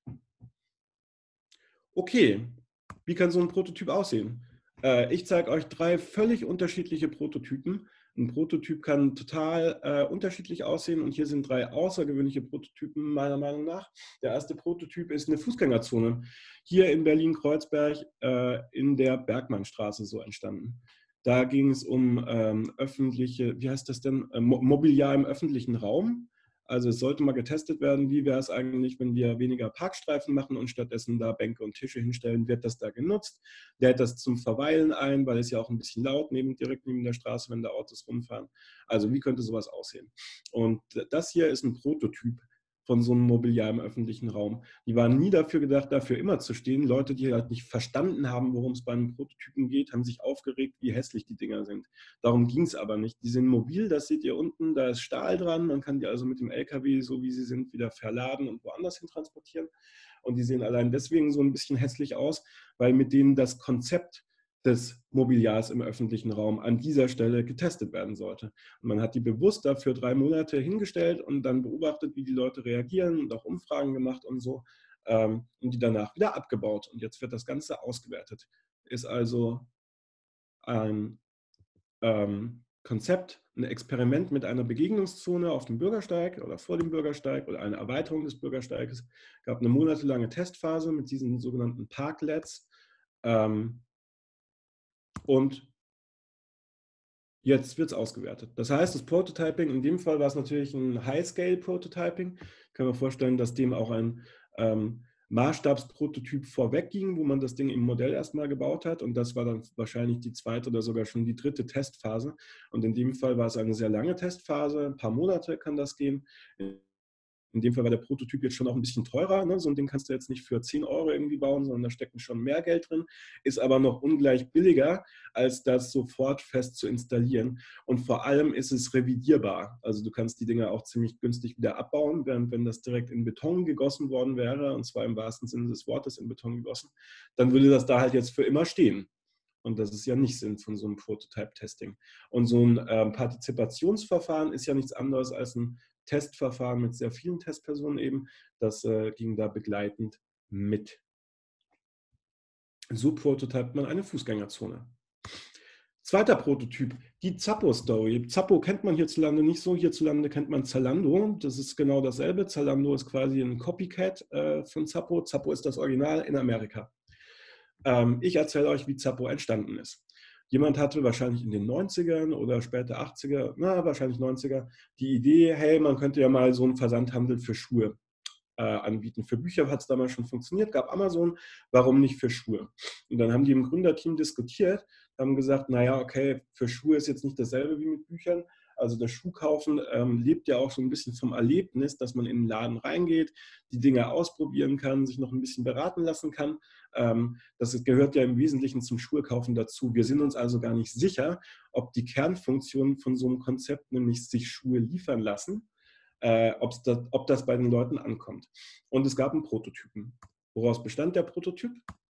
Okay, wie kann so ein Prototyp aussehen? Äh, ich zeige euch drei völlig unterschiedliche Prototypen. Ein Prototyp kann total äh, unterschiedlich aussehen und hier sind drei außergewöhnliche Prototypen meiner Meinung nach. Der erste Prototyp ist eine Fußgängerzone. Hier in Berlin-Kreuzberg äh, in der Bergmannstraße so entstanden. Da ging es um ähm, öffentliche, wie heißt das denn, äh, Mobiliar im öffentlichen Raum. Also es sollte mal getestet werden, wie wäre es eigentlich, wenn wir weniger Parkstreifen machen und stattdessen da Bänke und Tische hinstellen, wird das da genutzt? Lädt das zum Verweilen ein, weil es ja auch ein bisschen laut neben, direkt neben der Straße, wenn da Autos rumfahren. Also wie könnte sowas aussehen? Und das hier ist ein Prototyp von so einem Mobiliar im öffentlichen Raum. Die waren nie dafür gedacht, dafür immer zu stehen. Leute, die halt nicht verstanden haben, worum es bei einem Prototypen geht, haben sich aufgeregt, wie hässlich die Dinger sind. Darum ging es aber nicht. Die sind mobil, das seht ihr unten, da ist Stahl dran. Man kann die also mit dem L K W, so wie sie sind, wieder verladen und woanders hin transportieren. Und die sehen allein deswegen so ein bisschen hässlich aus, weil mit denen das Konzept des Mobiliars im öffentlichen Raum an dieser Stelle getestet werden sollte. Und man hat die bewusst dafür drei Monate hingestellt und dann beobachtet, wie die Leute reagieren und auch Umfragen gemacht und so ähm, und die danach wieder abgebaut. Und jetzt wird das Ganze ausgewertet. Ist also ein ähm, Konzept, ein Experiment mit einer Begegnungszone auf dem Bürgersteig oder vor dem Bürgersteig oder eine Erweiterung des Bürgersteiges. Es gab eine monatelange Testphase mit diesen sogenannten Parklets. Ähm, und jetzt wird es ausgewertet. Das heißt, das Prototyping, in dem Fall war es natürlich ein High-Scale-Prototyping. Ich kann mir vorstellen, dass dem auch ein ähm, Maßstabsprototyp vorwegging, wo man das Ding im Modell erstmal gebaut hat. Und das war dann wahrscheinlich die zweite oder sogar schon die dritte Testphase. Und in dem Fall war es eine sehr lange Testphase. Ein paar Monate kann das gehen. In dem Fall war der Prototyp jetzt schon auch ein bisschen teurer. Ne? So ein Ding kannst du jetzt nicht für zehn Euro irgendwie bauen, sondern da steckt schon mehr Geld drin, ist aber noch ungleich billiger, als das sofort fest zu installieren. Und vor allem ist es revidierbar. Also du kannst die Dinger auch ziemlich günstig wieder abbauen, während wenn das direkt in Beton gegossen worden wäre, und zwar im wahrsten Sinne des Wortes in Beton gegossen, dann würde das da halt jetzt für immer stehen. Und das ist ja nicht Sinn von so einem Prototype-Testing. Und so ein ähm, Partizipationsverfahren ist ja nichts anderes als ein Testverfahren mit sehr vielen Testpersonen eben. Das äh, ging da begleitend mit. So prototypt man eine Fußgängerzone. Zweiter Prototyp, die Zappo-Story. Zappo kennt man hierzulande nicht so. Hierzulande kennt man Zalando. Das ist genau dasselbe. Zalando ist quasi ein Copycat äh, von Zappo. Zappo ist das Original in Amerika. Ähm, ich erzähle euch, wie Zappo entstanden ist. Jemand hatte wahrscheinlich in den neunzigern oder später achtziger, na wahrscheinlich neunziger, die Idee, hey, man könnte ja mal so einen Versandhandel für Schuhe äh, anbieten. Für Bücher hat es damals schon funktioniert, gab Amazon, warum nicht für Schuhe? Und dann haben die im Gründerteam diskutiert, haben gesagt, naja, okay, für Schuhe ist jetzt nicht dasselbe wie mit Büchern. Also das Schuhkaufen ähm, lebt ja auch so ein bisschen vom Erlebnis, dass man in den Laden reingeht, die Dinge ausprobieren kann, sich noch ein bisschen beraten lassen kann. Ähm, das gehört ja im Wesentlichen zum Schuhkaufen dazu. Wir sind uns also gar nicht sicher, ob die Kernfunktion von so einem Konzept, nämlich sich Schuhe liefern lassen, äh, das, ob das bei den Leuten ankommt. Und es gab einen Prototypen. Woraus bestand der Prototyp?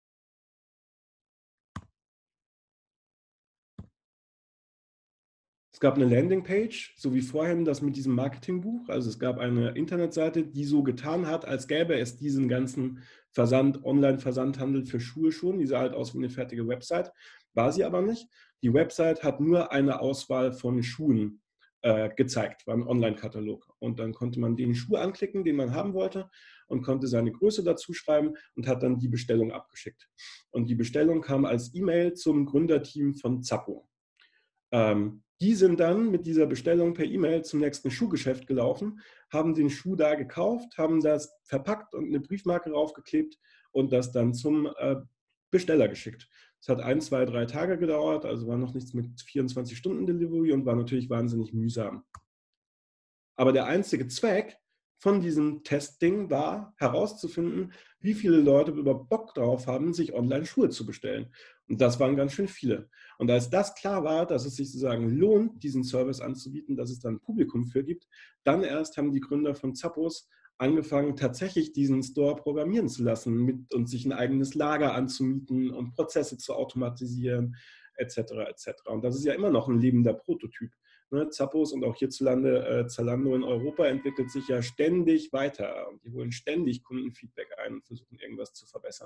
Es gab eine Landingpage, so wie vorhin das mit diesem Marketingbuch. Also es gab eine Internetseite, die so getan hat, als gäbe es diesen ganzen Versand, Online-Versandhandel für Schuhe schon. Die sah halt aus wie eine fertige Website, war sie aber nicht. Die Website hat nur eine Auswahl von Schuhen äh, gezeigt, war ein Online-Katalog. Und dann konnte man den Schuh anklicken, den man haben wollte, und konnte seine Größe dazu schreiben und hat dann die Bestellung abgeschickt. Und die Bestellung kam als E-Mail zum Gründerteam von Zappo. Ähm, die sind dann mit dieser Bestellung per E-Mail zum nächsten Schuhgeschäft gelaufen, haben den Schuh da gekauft, haben das verpackt und eine Briefmarke raufgeklebt und das dann zum äh, Besteller geschickt. Es hat ein, zwei, drei Tage gedauert, also war noch nichts mit vierundzwanzig Stunden Delivery und war natürlich wahnsinnig mühsam. Aber der einzige Zweck von diesem Testding war, herauszufinden, wie viele Leute überhaupt Bock drauf haben, sich online Schuhe zu bestellen. Und das waren ganz schön viele. Und als das klar war, dass es sich sozusagen lohnt, diesen Service anzubieten, dass es dann ein Publikum für gibt, dann erst haben die Gründer von Zappos angefangen, tatsächlich diesen Store programmieren zu lassen mit, und sich ein eigenes Lager anzumieten und Prozesse zu automatisieren, et cetera et cetera. Und das ist ja immer noch ein lebender Prototyp. Ne, Zappos und auch hierzulande äh, Zalando in Europa entwickelt sich ja ständig weiter. Und die holen ständig Kundenfeedback ein und versuchen irgendwas zu verbessern.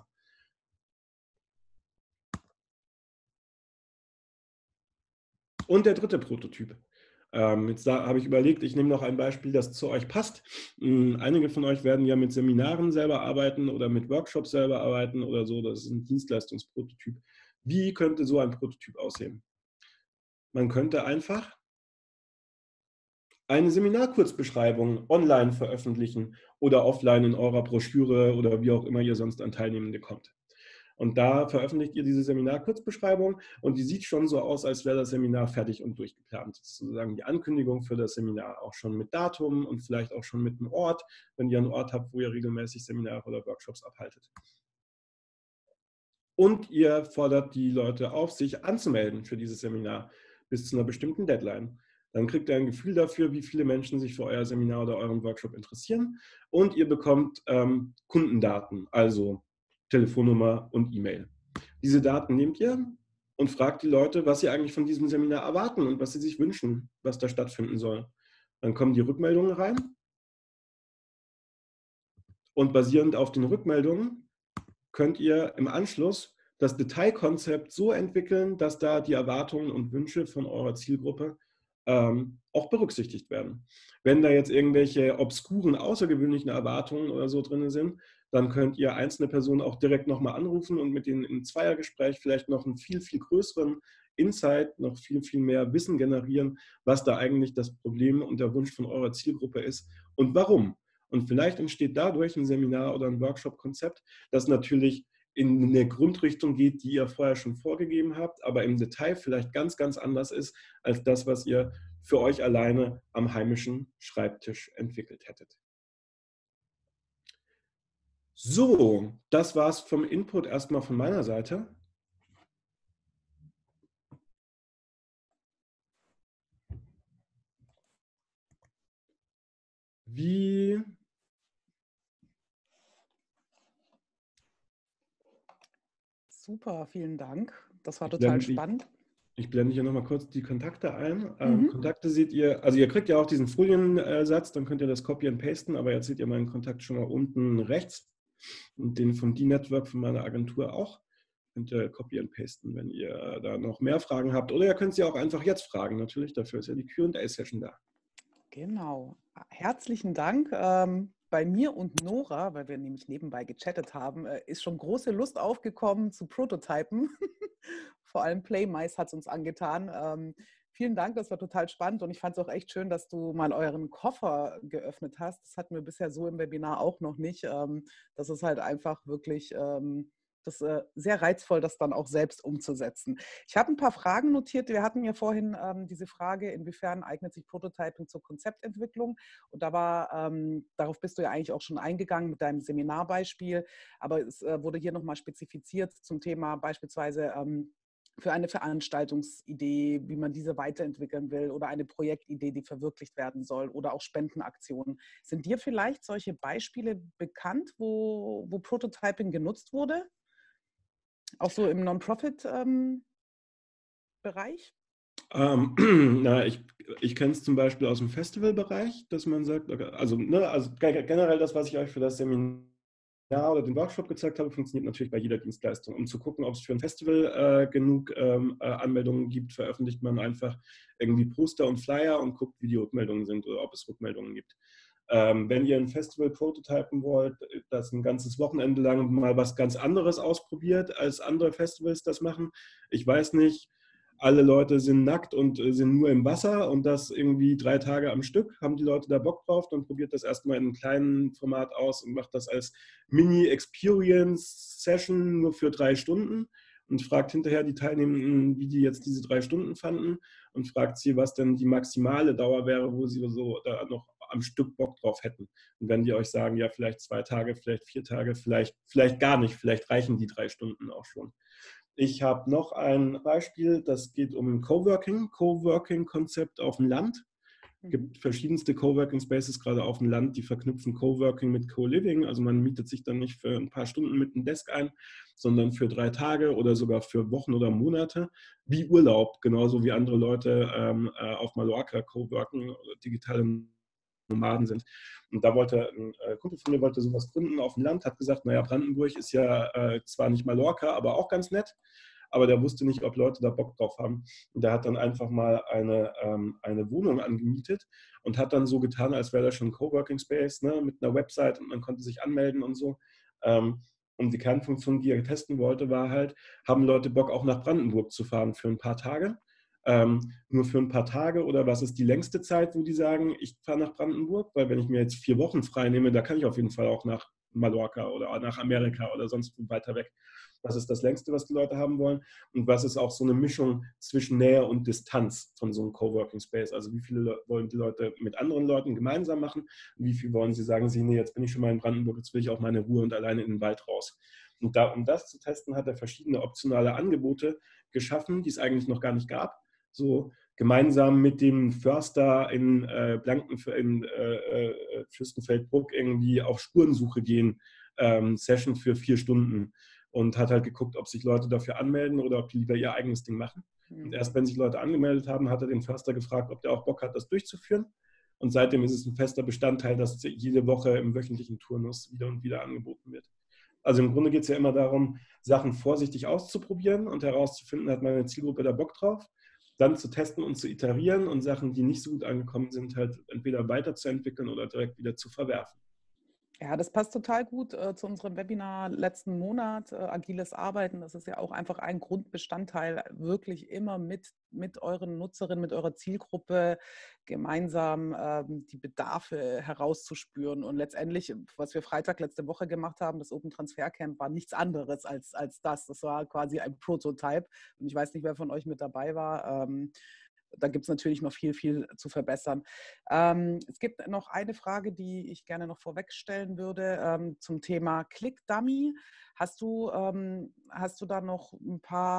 Und der dritte Prototyp. Ähm, jetzt da habe ich überlegt, ich nehme noch ein Beispiel, das zu euch passt. Ähm, einige von euch werden ja mit Seminaren selber arbeiten oder mit Workshops selber arbeiten oder so. Das ist ein Dienstleistungsprototyp. Wie könnte so ein Prototyp aussehen? Man könnte einfach eine Seminarkurzbeschreibung online veröffentlichen oder offline in eurer Broschüre oder wie auch immer ihr sonst an Teilnehmende kommt. Und da veröffentlicht ihr diese Seminarkurzbeschreibung und die sieht schon so aus, als wäre das Seminar fertig und durchgeplant. Das ist sozusagen die Ankündigung für das Seminar, auch schon mit Datum und vielleicht auch schon mit einem Ort, wenn ihr einen Ort habt, wo ihr regelmäßig Seminare oder Workshops abhaltet. Und ihr fordert die Leute auf, sich anzumelden für dieses Seminar bis zu einer bestimmten Deadline. Dann kriegt ihr ein Gefühl dafür, wie viele Menschen sich für euer Seminar oder euren Workshop interessieren. Und ihr bekommt ähm, Kundendaten, also Telefonnummer und E-Mail. Diese Daten nehmt ihr und fragt die Leute, was sie eigentlich von diesem Seminar erwarten und was sie sich wünschen, was da stattfinden soll. Dann kommen die Rückmeldungen rein. Und basierend auf den Rückmeldungen könnt ihr im Anschluss das Detailkonzept so entwickeln, dass da die Erwartungen und Wünsche von eurer Zielgruppe ähm, auch berücksichtigt werden. Wenn da jetzt irgendwelche obskuren, außergewöhnlichen Erwartungen oder so drin sind, dann könnt ihr einzelne Personen auch direkt nochmal anrufen und mit denen im Zweiergespräch vielleicht noch einen viel, viel größeren Insight, noch viel, viel mehr Wissen generieren, was da eigentlich das Problem und der Wunsch von eurer Zielgruppe ist und warum. Und vielleicht entsteht dadurch ein Seminar oder ein Workshop-Konzept, das natürlich in eine Grundrichtung geht, die ihr vorher schon vorgegeben habt, aber im Detail vielleicht ganz, ganz anders ist als das, was ihr für euch alleine am heimischen Schreibtisch entwickelt hättet. So, das war's vom Input erstmal von meiner Seite. Wie Super, vielen Dank. Das war ich total blende, die, spannend. ich blende hier nochmal kurz die Kontakte ein. Ähm, Mhm. Kontakte seht ihr, also ihr kriegt ja auch diesen Foliensatz, dann könnt ihr das copy and pasten, aber jetzt seht ihr meinen Kontakt schon mal unten rechts und den von D-Network von meiner Agentur auch. Könnt ihr copy and pasten, wenn ihr da noch mehr Fragen habt. Oder ihr könnt sie auch einfach jetzt fragen, natürlich. Dafür ist ja die Q und A-Session da. Genau. Herzlichen Dank. Ähm, bei mir und Nora, weil wir nämlich nebenbei gechattet haben, äh, ist schon große Lust aufgekommen zu Prototypen. Vor allem Playmice hat es uns angetan. Ähm, vielen Dank, das war total spannend und ich fand es auch echt schön, dass du mal euren Koffer geöffnet hast. Das hatten wir bisher so im Webinar auch noch nicht. Ähm, das ist halt einfach wirklich ähm, das, äh, sehr reizvoll, das dann auch selbst umzusetzen. Ich habe ein paar Fragen notiert. Wir hatten ja vorhin ähm, diese Frage, inwiefern eignet sich Prototyping zur Konzeptentwicklung? Und da war, ähm, darauf bist du ja eigentlich auch schon eingegangen mit deinem Seminarbeispiel, aber es äh, wurde hier nochmal spezifiziert zum Thema beispielsweise ähm, für eine Veranstaltungsidee, wie man diese weiterentwickeln will oder eine Projektidee, die verwirklicht werden soll oder auch Spendenaktionen. Sind dir vielleicht solche Beispiele bekannt, wo, wo Prototyping genutzt wurde? Auch so im Non-Profit-Bereich? Ähm, na, ich ich kenne es zum Beispiel aus dem Festivalbereich, dass man sagt, also, ne, also generell das, was ich euch für das Seminar oder den Workshop gezeigt habe, funktioniert natürlich bei jeder Dienstleistung. Um zu gucken, ob es für ein Festival äh, genug ähm, äh, Anmeldungen gibt, veröffentlicht man einfach irgendwie Poster und Flyer und guckt, wie die Rückmeldungen sind oder ob es Rückmeldungen gibt. Ähm, wenn ihr ein Festival prototypen wollt, das ein ganzes Wochenende lang mal was ganz anderes ausprobiert, als andere Festivals das machen. Ich weiß nicht, alle Leute sind nackt und äh, sind nur im Wasser und das irgendwie drei Tage am Stück. Haben die Leute da Bock drauf, dann probiert das erstmal in einem kleinen Format aus und macht das als Mini-Experience-Session nur für drei Stunden und fragt hinterher die Teilnehmenden, wie die jetzt diese drei Stunden fanden und fragt sie, was denn die maximale Dauer wäre, wo sie so da noch am Stück Bock drauf hätten. Und wenn die euch sagen, ja, vielleicht zwei Tage, vielleicht vier Tage, vielleicht, vielleicht gar nicht, vielleicht reichen die drei Stunden auch schon. Ich habe noch ein Beispiel, das geht um ein Coworking, Coworking-Konzept auf dem Land. Es gibt verschiedenste Coworking Spaces gerade auf dem Land, die verknüpfen Coworking mit Co-Living. Also man mietet sich dann nicht für ein paar Stunden mit einem Desk ein, sondern für drei Tage oder sogar für Wochen oder Monate, wie Urlaub, genauso wie andere Leute ähm, auf Mallorca Coworking oder digitale Nomaden sind. Und da wollte ein Kumpel von mir wollte sowas gründen auf dem Land, hat gesagt, naja, Brandenburg ist ja äh, zwar nicht Mallorca, aber auch ganz nett. Aber der wusste nicht, ob Leute da Bock drauf haben. Und der hat dann einfach mal eine, ähm, eine Wohnung angemietet und hat dann so getan, als wäre das schon ein Coworking Space, ne, mit einer Website und man konnte sich anmelden und so. Ähm, und die Kernfunktion, die er testen wollte, war halt, haben Leute Bock auch nach Brandenburg zu fahren für ein paar Tage? Ähm, nur für ein paar Tage oder was ist die längste Zeit, wo die sagen, ich fahre nach Brandenburg? Weil wenn ich mir jetzt vier Wochen frei nehme, da kann ich auf jeden Fall auch nach Mallorca oder nach Amerika oder sonst weiter weg. Was ist das längste, was die Leute haben wollen? Und was ist auch so eine Mischung zwischen Nähe und Distanz von so einem Coworking Space? Also wie viele wollen die Leute mit anderen Leuten gemeinsam machen? Und wie viel wollen sie sagen, sie, nee, jetzt bin ich schon mal in Brandenburg, jetzt will ich auch meine Ruhe und alleine in den Wald raus. Und da, um das zu testen, hat er verschiedene optionale Angebote geschaffen, die es eigentlich noch gar nicht gab. So gemeinsam mit dem Förster in, äh, Blanken, in äh, äh, Fürstenfeldbruck irgendwie auf Spurensuche gehen, ähm, Session für vier Stunden. Und hat halt geguckt, ob sich Leute dafür anmelden oder ob die lieber ihr eigenes Ding machen. Mhm. Und erst wenn sich Leute angemeldet haben, hat er den Förster gefragt, ob der auch Bock hat, das durchzuführen. Und seitdem ist es ein fester Bestandteil, dass jede Woche im wöchentlichen Turnus wieder und wieder angeboten wird. Also im Grunde geht es ja immer darum, Sachen vorsichtig auszuprobieren und herauszufinden, hat meine Zielgruppe da Bock drauf. dann zu testen und zu iterieren und Sachen, die nicht so gut angekommen sind, halt entweder weiterzuentwickeln oder direkt wieder zu verwerfen. Ja, das passt total gut äh, zu unserem Webinar letzten Monat, äh, agiles Arbeiten. Das ist ja auch einfach ein Grundbestandteil, wirklich immer mit, mit euren Nutzerinnen, mit eurer Zielgruppe gemeinsam ähm, die Bedarfe herauszuspüren. Und letztendlich, was wir Freitag letzte Woche gemacht haben, das Open Transfer Camp, war nichts anderes als, als das. Das war quasi ein Prototype. Und ich weiß nicht, wer von euch mit dabei war. Ähm, Da gibt es natürlich noch viel, viel zu verbessern. Ähm, es gibt noch eine Frage, die ich gerne noch vorwegstellen würde ähm, zum Thema ClickDummy. Hast du, ähm, hast du da noch ein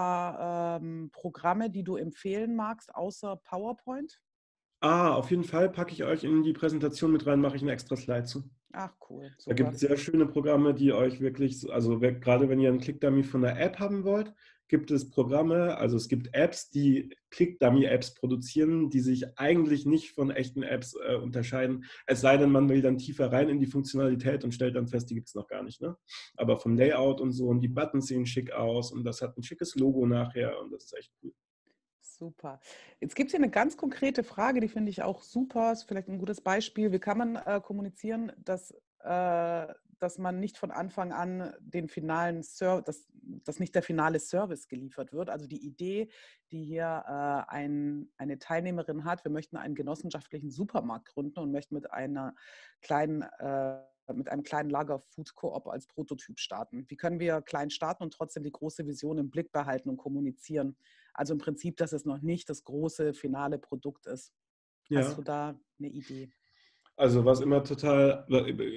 paar ähm, Programme, die du empfehlen magst, außer PowerPoint? Ah, auf jeden Fall packe ich euch in die Präsentation mit rein, mache ich einen extra Slide zu. Ach cool, Da gibt super. es sehr schöne Programme, die euch wirklich, also gerade wenn ihr einen ClickDummy von der App haben wollt, gibt es Programme, also es gibt Apps, die ClickDummy-Apps produzieren, die sich eigentlich nicht von echten Apps äh, unterscheiden, es sei denn, man will dann tiefer rein in die Funktionalität und stellt dann fest, die gibt es noch gar nicht. Ne? Aber vom Layout und so und die Buttons sehen schick aus und das hat ein schickes Logo nachher und das ist echt cool. Super. Jetzt gibt es hier eine ganz konkrete Frage, die finde ich auch super, ist vielleicht ein gutes Beispiel. Wie kann man äh, kommunizieren, dass, äh, dass man nicht von Anfang an den finalen Service, dass, dass nicht der finale Service geliefert wird? Also die Idee, die hier äh, ein, eine Teilnehmerin hat, wir möchten einen genossenschaftlichen Supermarkt gründen und möchten mit einer kleinen äh, mit einem kleinen Lager Food Coop als Prototyp starten. Wie können wir klein starten und trotzdem die große Vision im Blick behalten und kommunizieren? Also im Prinzip, dass es noch nicht das große finale Produkt ist. Hast Ja. du da eine Idee? Also was immer total,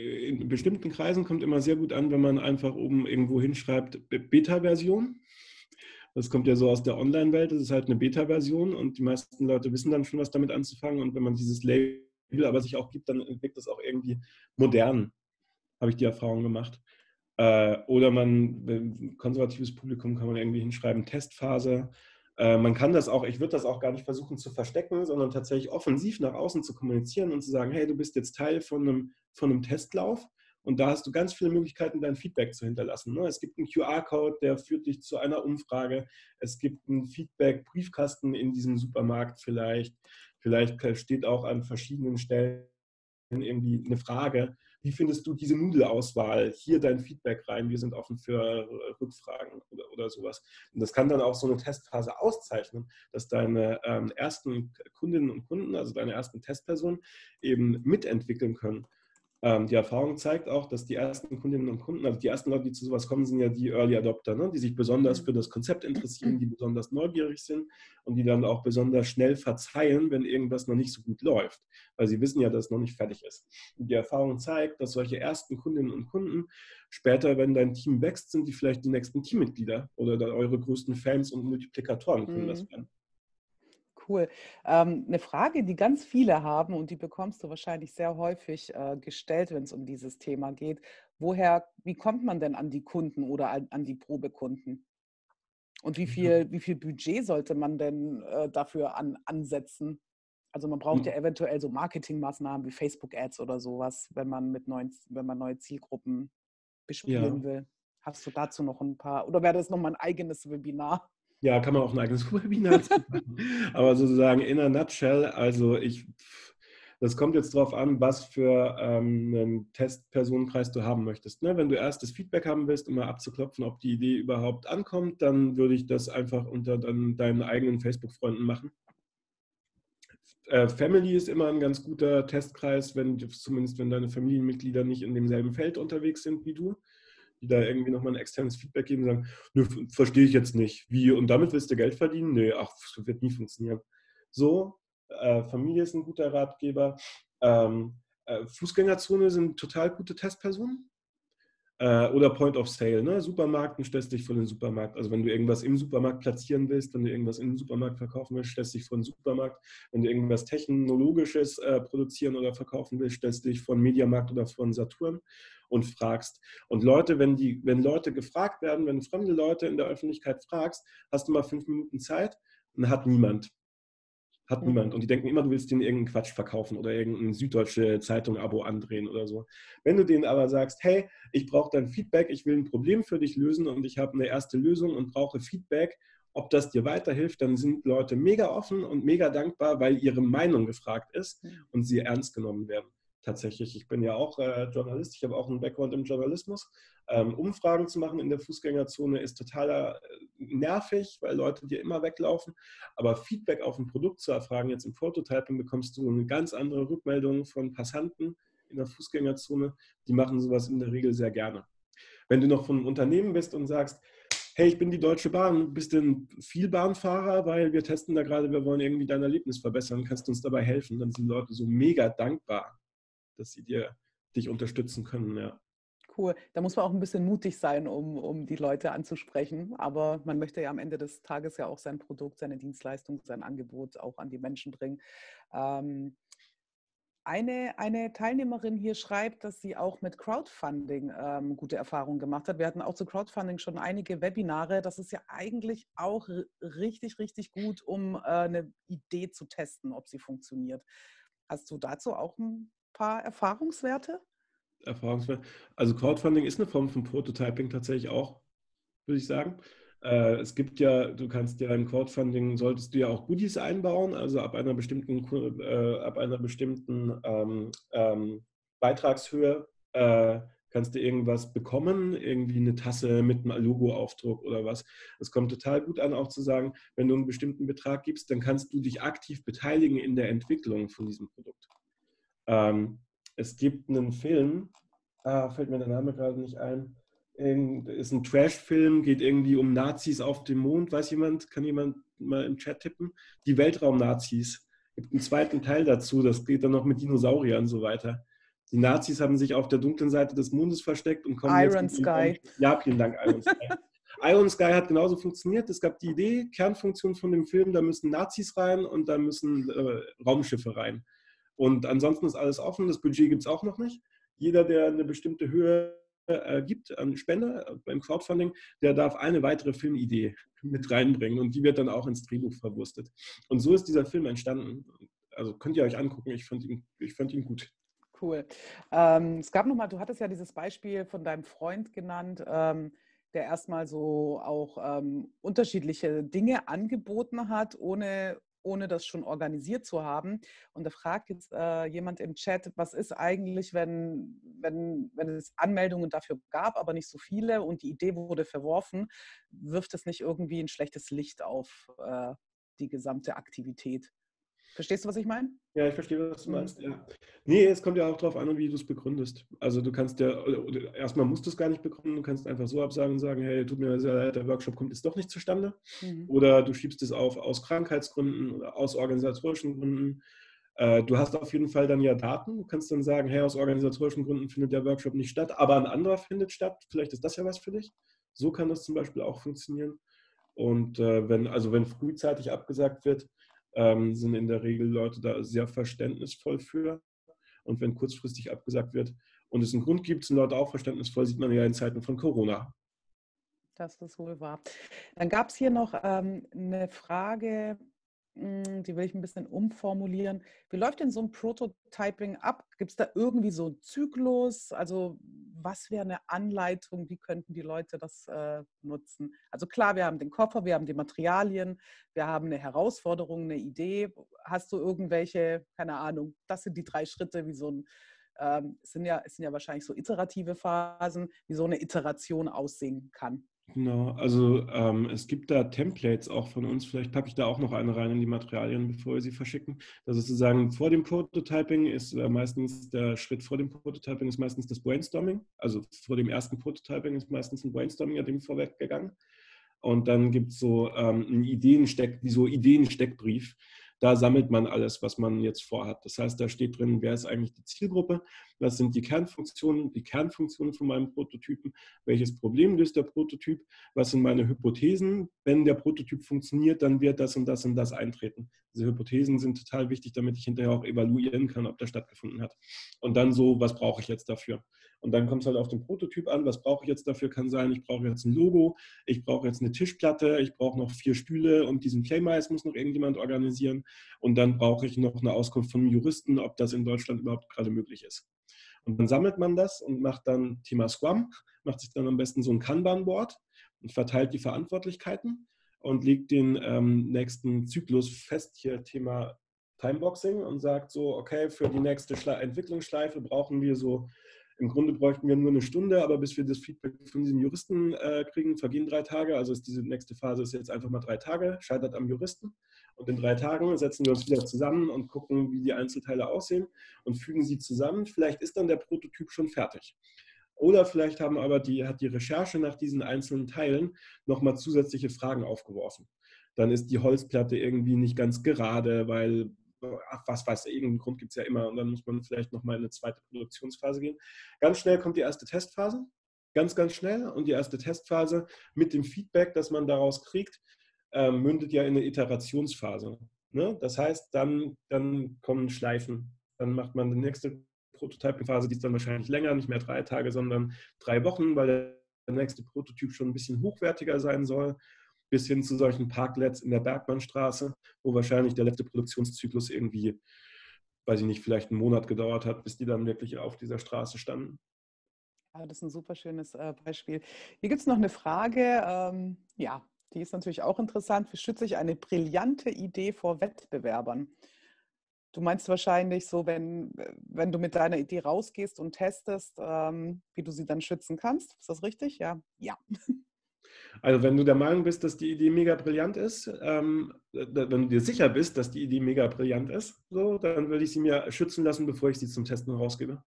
in bestimmten Kreisen kommt immer sehr gut an, wenn man einfach oben irgendwo hinschreibt, Beta-Version. Das kommt ja so aus der Online-Welt, das ist halt eine Beta-Version und die meisten Leute wissen dann schon, was damit anzufangen. Und wenn man dieses Label aber sich auch gibt, dann wirkt das auch irgendwie modern, habe ich die Erfahrung gemacht. Oder man, konservatives Publikum kann man irgendwie hinschreiben, Testphase. Man kann das auch, ich würde das auch gar nicht versuchen zu verstecken, sondern tatsächlich offensiv nach außen zu kommunizieren und zu sagen, hey, du bist jetzt Teil von einem, von einem Testlauf und da hast du ganz viele Möglichkeiten, dein Feedback zu hinterlassen. Es gibt einen Q R-Code, der führt dich zu einer Umfrage. Es gibt einen Feedback-Briefkasten in diesem Supermarkt vielleicht. Vielleicht steht auch an verschiedenen Stellen irgendwie eine Frage, wie findest du diese Nudelauswahl? Hier dein Feedback rein, wir sind offen für Rückfragen oder, oder sowas. Und das kann dann auch so eine Testphase auszeichnen, dass deine ähm, ersten Kundinnen und Kunden, also deine ersten Testpersonen eben mitentwickeln können. Ähm, die Erfahrung zeigt auch, dass die ersten Kundinnen und Kunden, also die ersten Leute, die zu sowas kommen, sind ja die Early Adopter, ne? Die sich besonders für das Konzept interessieren, die besonders neugierig sind und die dann auch besonders schnell verzeihen, wenn irgendwas noch nicht so gut läuft, weil sie wissen ja, dass es noch nicht fertig ist. Und die Erfahrung zeigt, dass solche ersten Kundinnen und Kunden später, wenn dein Team wächst, sind die vielleicht die nächsten Teammitglieder oder eure größten Fans und Multiplikatoren können das werden. Cool. Ähm, eine Frage, die ganz viele haben und die bekommst du wahrscheinlich sehr häufig äh, gestellt, wenn es um dieses Thema geht. Woher, wie kommt man denn an die Kunden oder an, an die Probekunden? Und wie viel, wie viel Budget sollte man denn äh, dafür an, ansetzen? Also man braucht ja eventuell so Marketingmaßnahmen wie Facebook-Ads oder sowas, wenn man mit neuen, wenn man neue Zielgruppen bespielen Ja. will. Hast du dazu noch ein paar, oder wäre das nochmal ein eigenes Webinar? Ja, kann man auch ein eigenes Webinar zu machen. Aber sozusagen in a nutshell, also ich, das kommt jetzt darauf an, was für ähm, einen Testpersonenkreis du haben möchtest. Ne? Wenn du erstes Feedback haben willst, um mal abzuklopfen, ob die Idee überhaupt ankommt, dann würde ich das einfach unter dann deinen eigenen Facebook-Freunden machen. Äh, Family ist immer ein ganz guter Testkreis, wenn, zumindest wenn deine Familienmitglieder nicht in demselben Feld unterwegs sind wie du, die da irgendwie nochmal ein externes Feedback geben und sagen, nö, verstehe ich jetzt nicht. Wie? Und damit willst du Geld verdienen? Nee, ach, das wird nie funktionieren. So, äh, Familie ist ein guter Ratgeber. Ähm, äh, Fußgängerzone sind total gute Testpersonen. Äh, oder Point of Sale, ne? Supermarkt und stellst dich vor den Supermarkt. Also wenn du irgendwas im Supermarkt platzieren willst, wenn du irgendwas im Supermarkt verkaufen willst, stellst dich vor den Supermarkt. Wenn du irgendwas Technologisches äh, produzieren oder verkaufen willst, stellst dich vor den Mediamarkt oder vor den Saturn und fragst. Und Leute, wenn, die, wenn Leute gefragt werden, wenn du fremde Leute in der Öffentlichkeit fragst, hast du mal fünf Minuten Zeit und hat niemand. Hat Mhm. niemand. Und die denken immer, du willst denen irgendeinen Quatsch verkaufen oder irgendeine Süddeutsche Zeitung-Abo andrehen oder so. Wenn du denen aber sagst, hey, ich brauche dein Feedback, ich will ein Problem für dich lösen und ich habe eine erste Lösung und brauche Feedback ob das dir weiterhilft, dann sind Leute mega offen und mega dankbar, weil ihre Meinung gefragt ist und sie ernst genommen werden. Tatsächlich, ich bin ja auch äh, Journalist, ich habe auch einen Background im Journalismus. Ähm, Umfragen zu machen in der Fußgängerzone ist total äh, nervig, weil Leute dir immer weglaufen. Aber Feedback auf ein Produkt zu erfragen, jetzt im Prototyping, bekommst du eine ganz andere Rückmeldung von Passanten in der Fußgängerzone. Die machen sowas in der Regel sehr gerne. Wenn du noch von einem Unternehmen bist und sagst, hey, ich bin die Deutsche Bahn, bist du ein Vielbahnfahrer, weil wir testen da gerade, wir wollen irgendwie dein Erlebnis verbessern, kannst du uns dabei helfen? Dann sind Leute so mega dankbar, dass sie dir, dich unterstützen können, ja. Cool. Da muss man auch ein bisschen mutig sein, um, um die Leute anzusprechen. Aber man möchte ja am Ende des Tages ja auch sein Produkt, seine Dienstleistung, sein Angebot auch an die Menschen bringen. Ähm, Eine, eine Teilnehmerin hier schreibt, dass sie auch mit Crowdfunding ähm, gute Erfahrungen gemacht hat. Wir hatten auch zu Crowdfunding schon einige Webinare. Das ist ja eigentlich auch r- richtig, richtig gut, um äh, eine Idee zu testen, ob sie funktioniert. Hast du dazu auch ein paar Erfahrungswerte? Erfahrungswert. Also Crowdfunding ist eine Form von Prototyping tatsächlich auch, würde ich sagen. Äh, es gibt ja, du kannst ja im Crowdfunding, solltest du ja auch Goodies einbauen, also ab einer bestimmten, äh, ab einer bestimmten ähm, ähm, Beitragshöhe äh, kannst du irgendwas bekommen, irgendwie eine Tasse mit einem Logo-Aufdruck oder was. Es kommt total gut an, auch zu sagen, wenn du einen bestimmten Betrag gibst, dann kannst du dich aktiv beteiligen in der Entwicklung von diesem Produkt. Ähm, es gibt einen Film, ah, fällt mir der Name gerade nicht ein, Irgend- ist ein Trash-Film, geht irgendwie um Nazis auf dem Mond. Weiß jemand, kann jemand mal im Chat tippen? Die Weltraum-Nazis. Es gibt einen zweiten Teil dazu, das geht dann noch mit Dinosauriern und so weiter. Die Nazis haben sich auf der dunklen Seite des Mondes versteckt und kommen jetzt Iron mit ihrem Raum. Sky. Ja, vielen Dank, Iron Sky. Iron Sky hat genauso funktioniert. Es gab die Idee, Kernfunktion von dem Film, da müssen Nazis rein und da müssen äh, Raumschiffe rein. Und ansonsten ist alles offen, das Budget gibt es auch noch nicht. Jeder, der eine bestimmte Höhe äh, gibt an Spende äh, beim Crowdfunding, der darf eine weitere Filmidee mit reinbringen und die wird dann auch ins Drehbuch verwurstet. Und so ist dieser Film entstanden. Also könnt ihr euch angucken, ich fand ihn, ich fand ihn gut. Cool. Ähm, es gab nochmal, du hattest ja dieses Beispiel von deinem Freund genannt, ähm, der erstmal so auch ähm, unterschiedliche Dinge angeboten hat, ohne, ohne das schon organisiert zu haben. Und da fragt jetzt äh, jemand im Chat, was ist eigentlich, wenn, wenn, wenn es Anmeldungen dafür gab, aber nicht so viele und die Idee wurde verworfen, wirft es nicht irgendwie ein schlechtes Licht auf äh, die gesamte Aktivität? Verstehst du, was ich meine? Ja, ich verstehe, was du Mhm. meinst. Ja. Nee, es kommt ja auch darauf an, wie du es begründest. Also du kannst ja, oder, oder erstmal musst du es gar nicht begründen, du kannst einfach so absagen und sagen, hey, tut mir sehr leid, der Workshop kommt jetzt doch nicht zustande. Mhm. Oder du schiebst es auf aus Krankheitsgründen oder aus organisatorischen Gründen. Äh, du hast auf jeden Fall dann ja Daten. Du kannst dann sagen, hey, aus organisatorischen Gründen findet der Workshop nicht statt, aber ein anderer findet statt. Vielleicht ist das ja was für dich. So kann das zum Beispiel auch funktionieren. Und äh, wenn, also wenn frühzeitig abgesagt wird, ähm, sind in der Regel Leute da sehr verständnisvoll für. Und wenn kurzfristig abgesagt wird und es einen Grund gibt, sind Leute auch verständnisvoll, sieht man ja in Zeiten von Corona. Das ist wohl wahr. Dann gab es hier noch ähm, eine Frage, mh, die will ich ein bisschen umformulieren. Wie läuft denn so ein Prototyping ab? Gibt es da irgendwie so einen Zyklus? Also was wäre eine Anleitung? Wie könnten die Leute das äh, nutzen? Also klar, wir haben den Koffer, wir haben die Materialien, wir haben eine Herausforderung, eine Idee. Hast du irgendwelche, keine Ahnung, das sind die drei Schritte, wie so ein, ähm, es sind ja, es sind ja wahrscheinlich so iterative Phasen, wie so eine Iteration aussehen kann. Genau, also ähm, es gibt da Templates auch von uns. Vielleicht packe ich da auch noch eine rein in die Materialien, bevor wir sie verschicken. Das ist sozusagen vor dem Prototyping ist äh, meistens der Schritt vor dem Prototyping ist meistens das Brainstorming. Also vor dem ersten Prototyping ist meistens ein Brainstorming an dem vorweg gegangen. Und dann gibt es so ähm, einen Ideensteck, wie so Ideensteckbrief. Da sammelt man alles, was man jetzt vorhat. Das heißt, da steht drin, wer ist eigentlich die Zielgruppe, was sind die Kernfunktionen, die Kernfunktionen von meinem Prototypen, welches Problem löst der Prototyp, was sind meine Hypothesen. Wenn der Prototyp funktioniert, dann wird das und das und das eintreten. Diese Hypothesen sind total wichtig, damit ich hinterher auch evaluieren kann, ob das stattgefunden hat. Und dann so, was brauche ich jetzt dafür? Und dann kommt es halt auf den Prototyp an, was brauche ich jetzt dafür? Kann sein, ich brauche jetzt ein Logo, ich brauche jetzt eine Tischplatte, ich brauche noch vier Stühle und diesen Playmice muss noch irgendjemand organisieren. Und dann brauche ich noch eine Auskunft von einem Juristen, ob das in Deutschland überhaupt gerade möglich ist. Und dann sammelt man das und macht dann Thema Scrum, macht sich dann am besten so ein Kanban-Board und verteilt die Verantwortlichkeiten. und legt den ähm, nächsten Zyklus fest, hier Thema Timeboxing, und sagt so, okay, für die nächste Schle- Entwicklungsschleife brauchen wir so, im Grunde bräuchten wir nur eine Stunde, aber bis wir das Feedback von diesem Juristen äh, kriegen, vergehen drei Tage. Also ist diese nächste Phase ist jetzt einfach mal drei Tage, scheitert am Juristen. Und in drei Tagen setzen wir uns wieder zusammen und gucken, wie die Einzelteile aussehen und fügen sie zusammen. Vielleicht ist dann der Prototyp schon fertig. Oder vielleicht haben aber die, hat die Recherche nach diesen einzelnen Teilen nochmal zusätzliche Fragen aufgeworfen. Dann ist die Holzplatte irgendwie nicht ganz gerade, weil, ach, was weiß ich, irgendeinen Grund gibt es ja immer, und dann muss man vielleicht nochmal in eine zweite Produktionsphase gehen. Ganz schnell kommt die erste Testphase, ganz, ganz schnell, und die erste Testphase mit dem Feedback, das man daraus kriegt, äh, mündet ja in eine Iterationsphase. Ne? Das heißt, dann, dann kommen Schleifen, dann macht man die nächste Prototyping-Phase, die ist dann wahrscheinlich länger, nicht mehr drei Tage, sondern drei Wochen, weil der nächste Prototyp schon ein bisschen hochwertiger sein soll, bis hin zu solchen Parklets in der Bergmannstraße, wo wahrscheinlich der letzte Produktionszyklus irgendwie, weiß ich nicht, vielleicht einen Monat gedauert hat, bis die dann wirklich auf dieser Straße standen. Ja, das ist ein super schönes äh, Beispiel. Hier gibt es noch eine Frage, ähm, ja, die ist natürlich auch interessant. Wie schütze ich eine brillante Idee vor Wettbewerbern? Du meinst wahrscheinlich so, wenn, wenn du mit deiner Idee rausgehst und testest, ähm, wie du sie dann schützen kannst. Ist das richtig? Ja. Ja. Also wenn du der Meinung bist, dass die Idee mega brillant ist, ähm, wenn du dir sicher bist, dass die Idee mega brillant ist, so, dann würde ich sie mir schützen lassen, bevor ich sie zum Testen rausgebe.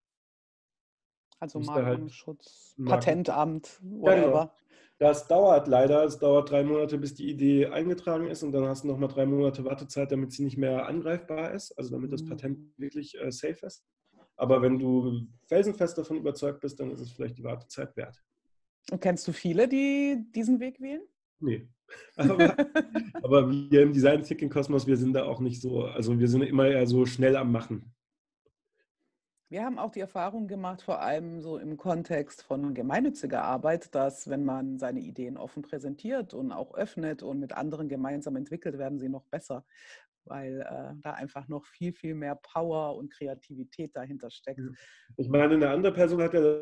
Also Muss da halt Markenschutz, Marken. Patentamt, Ja, genau. whatever. Das dauert leider. Es dauert drei Monate, bis die Idee eingetragen ist, und dann hast du nochmal drei Monate Wartezeit, damit sie nicht mehr angreifbar ist, also damit das Patent Mhm. wirklich äh, safe ist. Aber wenn du felsenfest davon überzeugt bist, dann ist es vielleicht die Wartezeit wert. Und kennst du viele, die diesen Weg wählen? Nee. Aber, aber wir im Design Thinking Kosmos, wir sind da auch nicht so, also wir sind immer eher so schnell am Machen. Wir haben auch die Erfahrung gemacht, vor allem so im Kontext von gemeinnütziger Arbeit, dass wenn man seine Ideen offen präsentiert und auch öffnet und mit anderen gemeinsam entwickelt, werden sie noch besser, weil äh, da einfach noch viel, viel mehr Power und Kreativität dahinter steckt. Ich meine, eine andere Person hat ja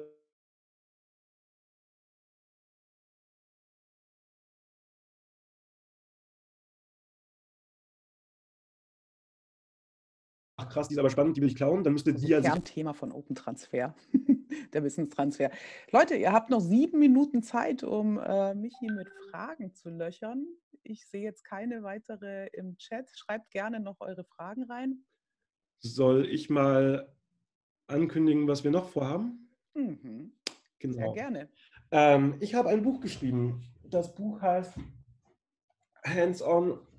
ach krass, die ist aber spannend, die will ich klauen, dann müsste Das die ist ja ein sich. Kernthema von Open Transfer, der Wissenstransfer. Leute, ihr habt noch sieben Minuten Zeit, um äh, mich hier mit Fragen zu löchern. Ich sehe jetzt keine weitere im Chat. Schreibt gerne noch eure Fragen rein. Soll ich mal ankündigen, was wir noch vorhaben? Mhm. Sehr Genau. gerne. Ähm, ich habe ein Buch geschrieben. Das Buch heißt Hands-on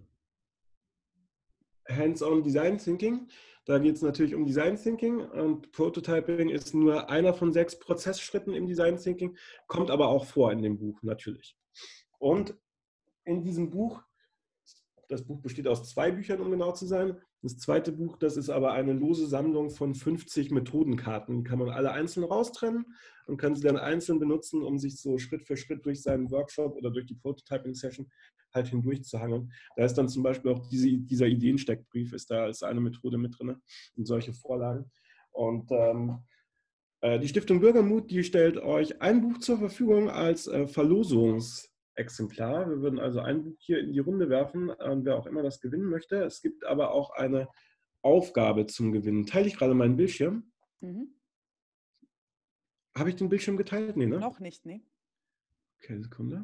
Hands-on Design Thinking. Da geht es natürlich um Design Thinking, und Prototyping ist nur einer von sechs Prozessschritten im Design Thinking, kommt aber auch vor in dem Buch natürlich. Und in diesem Buch, das Buch besteht aus zwei Büchern, um genau zu sein. Das zweite Buch, das ist aber eine lose Sammlung von fünfzig Methodenkarten. Die kann man alle einzeln raustrennen und kann sie dann einzeln benutzen, um sich so Schritt für Schritt durch seinen Workshop oder durch die Prototyping-Session halt hindurch zu hangeln. Da ist dann zum Beispiel auch diese, dieser Ideensteckbrief ist da als eine Methode mit drin und solche Vorlagen. Und ähm, äh, die Stiftung Bürgermut, die stellt euch ein Buch zur Verfügung als äh, Verlosungsexemplar. Wir würden also ein Buch hier in die Runde werfen, äh, wer auch immer das gewinnen möchte. Es gibt aber auch eine Aufgabe zum Gewinnen. Teile ich gerade meinen Bildschirm? Mhm. Habe ich den Bildschirm geteilt? Nee, ne? Noch nicht, nee. Okay, Sekunde.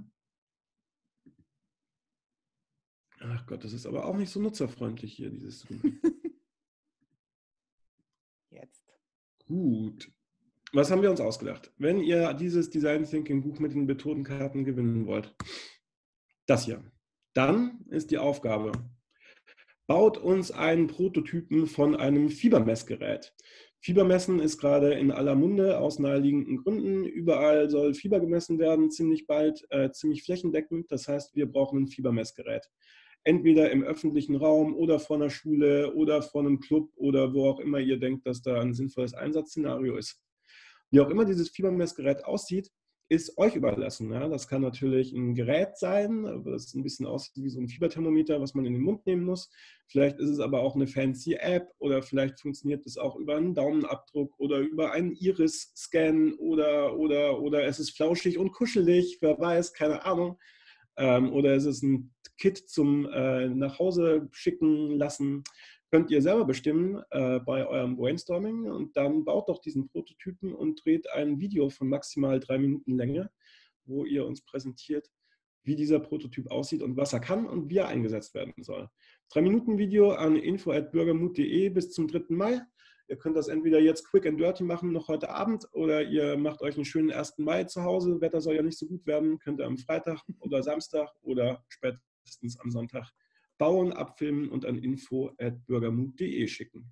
Ach Gott, das ist aber auch nicht so nutzerfreundlich hier, dieses Zoom. Jetzt. Gut. Was haben wir uns ausgedacht? Wenn ihr dieses Design Thinking Buch mit den Methodenkarten gewinnen wollt, das hier, dann ist die Aufgabe, baut uns einen Prototypen von einem Fiebermessgerät. Fiebermessen ist gerade in aller Munde aus naheliegenden Gründen. Überall soll Fieber gemessen werden, ziemlich bald, äh, ziemlich flächendeckend. Das heißt, wir brauchen ein Fiebermessgerät. Entweder im öffentlichen Raum oder vor einer Schule oder vor einem Club oder wo auch immer ihr denkt, dass da ein sinnvolles Einsatzszenario ist. Wie auch immer dieses Fiebermessgerät aussieht, ist euch überlassen. Ja, das kann natürlich ein Gerät sein, das ein bisschen aussieht wie so ein Fieberthermometer, was man in den Mund nehmen muss. Vielleicht ist es aber auch eine fancy App, oder vielleicht funktioniert es auch über einen Daumenabdruck oder über einen Iris-Scan oder, oder, oder es ist flauschig und kuschelig, wer weiß, keine Ahnung. ähm, oder ist es ein Kit zum äh, nach Hause schicken lassen? Könnt ihr selber bestimmen äh, bei eurem Brainstorming, und dann baut doch diesen Prototypen und dreht ein Video von maximal drei Minuten Länge, wo ihr uns präsentiert, wie dieser Prototyp aussieht und was er kann und wie er eingesetzt werden soll. Drei Minuten Video an info at bürgermut punkt de bis zum dritten Mai. Ihr könnt das entweder jetzt quick and dirty machen, noch heute Abend, oder ihr macht euch einen schönen ersten Mai zu Hause. Wetter soll ja nicht so gut werden. Könnt ihr am Freitag oder Samstag oder spätestens am Sonntag bauen, abfilmen und an info at bürgermut punkt de schicken.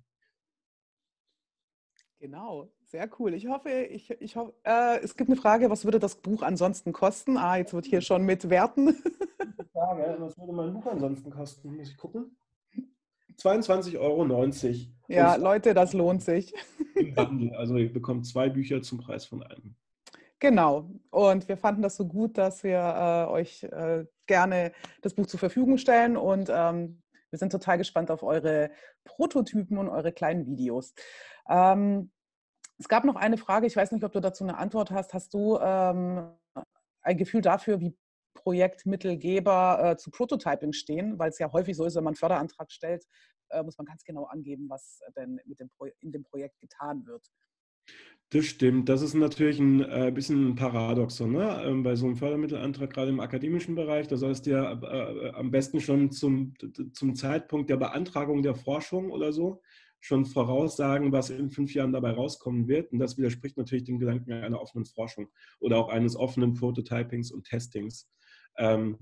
Genau, sehr cool. Ich hoffe, ich, ich hoffe äh, es gibt eine Frage, was würde das Buch ansonsten kosten? Ah, jetzt wird hier schon mit Werten. Frage, was würde mein Buch ansonsten kosten? Muss ich gucken. zweiundzwanzig Euro neunzig. Ja, Leute, das lohnt sich. Im Bundle. Also ihr bekommt zwei Bücher zum Preis von einem. Genau. Und wir fanden das so gut, dass wir äh, euch äh, gerne das Buch zur Verfügung stellen. Und ähm, wir sind total gespannt auf eure Prototypen und eure kleinen Videos. Ähm, es gab noch eine Frage, ich weiß nicht, ob du dazu eine Antwort hast. Hast du ähm, ein Gefühl dafür, wie Projektmittelgeber äh, zu Prototyping stehen? Weil es ja häufig so ist, wenn man einen Förderantrag stellt, äh, muss man ganz genau angeben, was denn mit dem Pro- in dem Projekt getan wird. Das stimmt. Das ist natürlich ein äh, bisschen ein Paradoxon, ne? Ähm, bei so einem Fördermittelantrag, gerade im akademischen Bereich, da sollst du ja äh, am besten schon zum, zum Zeitpunkt der Beantragung der Forschung oder so schon voraussagen, was in fünf Jahren dabei rauskommen wird. Und das widerspricht natürlich dem Gedanken einer offenen Forschung oder auch eines offenen Prototypings und Testings. Ähm,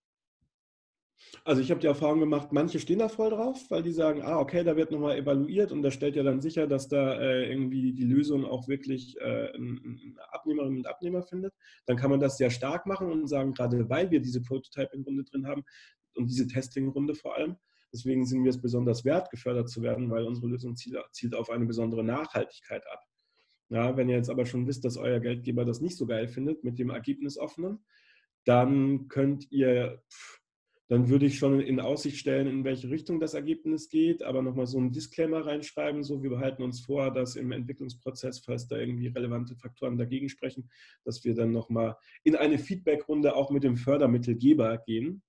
Also ich habe die Erfahrung gemacht, manche stehen da voll drauf, weil die sagen, ah, okay, da wird nochmal evaluiert und das stellt ja dann sicher, dass da äh, irgendwie die Lösung auch wirklich äh, einen Abnehmerinnen und Abnehmer findet. Dann kann man das sehr stark machen und sagen, gerade weil wir diese Prototyping-Runde drin haben und diese Testing-Runde vor allem, deswegen sind wir es besonders wert, gefördert zu werden, weil unsere Lösung zielt, zielt auf eine besondere Nachhaltigkeit ab. Ja, wenn ihr jetzt aber schon wisst, dass euer Geldgeber das nicht so geil findet mit dem Ergebnisoffenen, dann könnt ihr... Pff, dann würde ich schon in Aussicht stellen, in welche Richtung das Ergebnis geht, aber nochmal so einen Disclaimer reinschreiben, so wir behalten uns vor, dass im Entwicklungsprozess, falls da irgendwie relevante Faktoren dagegen sprechen, dass wir dann nochmal in eine Feedbackrunde auch mit dem Fördermittelgeber gehen,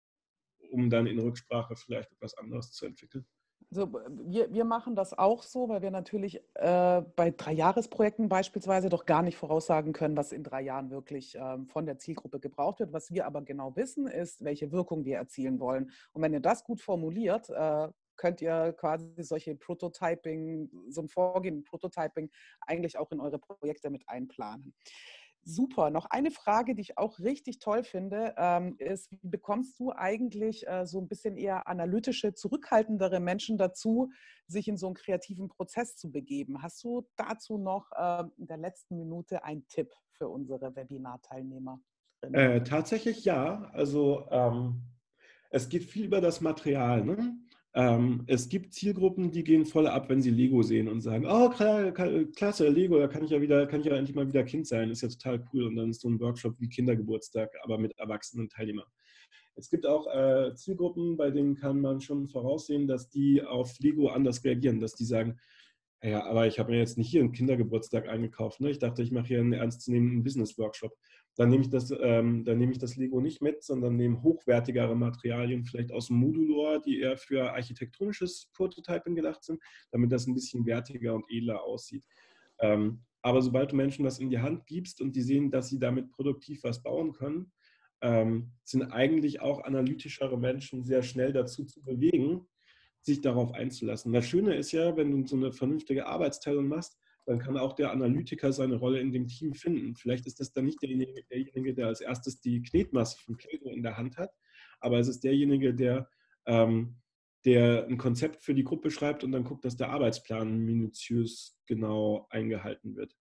um dann in Rücksprache vielleicht etwas anderes zu entwickeln. Also wir, wir machen das auch so, weil wir natürlich äh, bei Dreijahresprojekten beispielsweise doch gar nicht voraussagen können, was in drei Jahren wirklich ähm, von der Zielgruppe gebraucht wird. Was wir aber genau wissen, ist, welche Wirkung wir erzielen wollen. Und wenn ihr das gut formuliert, äh, könnt ihr quasi solche Prototyping, so ein Vorgehen, Prototyping eigentlich auch in eure Projekte mit einplanen. Super. Noch eine Frage, die ich auch richtig toll finde, ähm, ist, wie bekommst du eigentlich äh, so ein bisschen eher analytische, zurückhaltendere Menschen dazu, sich in so einen kreativen Prozess zu begeben? Hast du dazu noch äh, in der letzten Minute einen Tipp für unsere Webinar-Teilnehmer? Äh, tatsächlich ja. Also ähm, es geht viel über das Material. Ne? Ähm, es gibt Zielgruppen, die gehen voll ab, wenn sie Lego sehen und sagen, oh klar, klasse, Lego, da kann ich ja wieder, kann ich ja endlich mal wieder Kind sein, ist ja total cool. Und dann ist so ein Workshop wie Kindergeburtstag, aber mit erwachsenen Teilnehmern. Es gibt auch äh, Zielgruppen, bei denen kann man schon voraussehen, dass die auf Lego anders reagieren, dass die sagen, ja, aber ich habe mir jetzt nicht hier einen Kindergeburtstag eingekauft. Ne? Ich dachte, ich mache hier einen ernstzunehmenden Business-Workshop. Dann nehme ich das, ähm, dann nehme ich das Lego nicht mit, sondern nehme hochwertigere Materialien, vielleicht aus dem Modulor, die eher für architektonisches Prototyping gedacht sind, damit das ein bisschen wertiger und edler aussieht. Ähm, aber sobald du Menschen was in die Hand gibst und die sehen, dass sie damit produktiv was bauen können, ähm, sind eigentlich auch analytischere Menschen sehr schnell dazu zu bewegen, sich darauf einzulassen. Das Schöne ist ja, wenn du so eine vernünftige Arbeitsteilung machst, dann kann auch der Analytiker seine Rolle in dem Team finden. Vielleicht ist das dann nicht derjenige, derjenige der als erstes die Knetmasse von Lego in der Hand hat, aber es ist derjenige, der, ähm, der ein Konzept für die Gruppe schreibt und dann guckt, dass der Arbeitsplan minutiös genau eingehalten wird.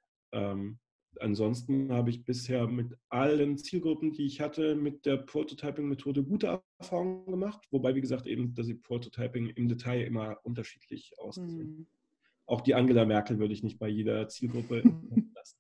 Ähm, Ansonsten habe ich bisher mit allen Zielgruppen, die ich hatte, mit der Prototyping-Methode gute Erfahrungen gemacht, wobei, wie gesagt, eben, dass die Prototyping im Detail immer unterschiedlich aussehen. Hm. Auch die Angela Merkel würde ich nicht bei jeder Zielgruppe lassen.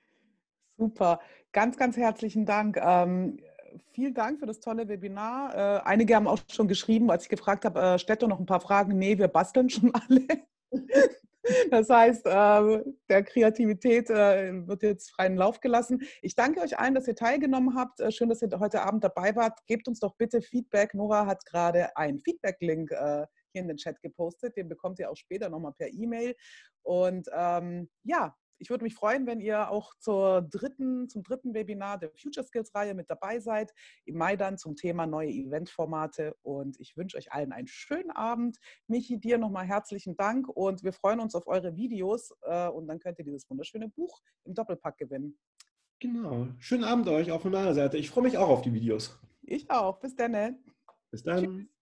Super, ganz, ganz herzlichen Dank. Ähm, vielen Dank für das tolle Webinar. Äh, einige haben auch schon geschrieben, als ich gefragt habe, äh, stellt doch noch ein paar Fragen. Nee, wir basteln schon alle. Das heißt, äh, der Kreativität äh, wird jetzt freien Lauf gelassen. Ich danke euch allen, dass ihr teilgenommen habt. Äh, schön, dass ihr heute Abend dabei wart. Gebt uns doch bitte Feedback. Nora hat gerade einen Feedback-Link äh, hier in den Chat gepostet. Den bekommt ihr auch später nochmal per E-Mail. Und ähm, ja, ich würde mich freuen, wenn ihr auch zur dritten, zum dritten Webinar der Future Skills-Reihe mit dabei seid. Im Mai dann zum Thema neue Eventformate. Und ich wünsche euch allen einen schönen Abend. Michi, dir nochmal herzlichen Dank und wir freuen uns auf eure Videos äh, und dann könnt ihr dieses wunderschöne Buch im Doppelpack gewinnen. Genau. Schönen Abend euch auch von meiner Seite. Ich freue mich auch auf die Videos. Ich auch. Bis dann. Bis dann.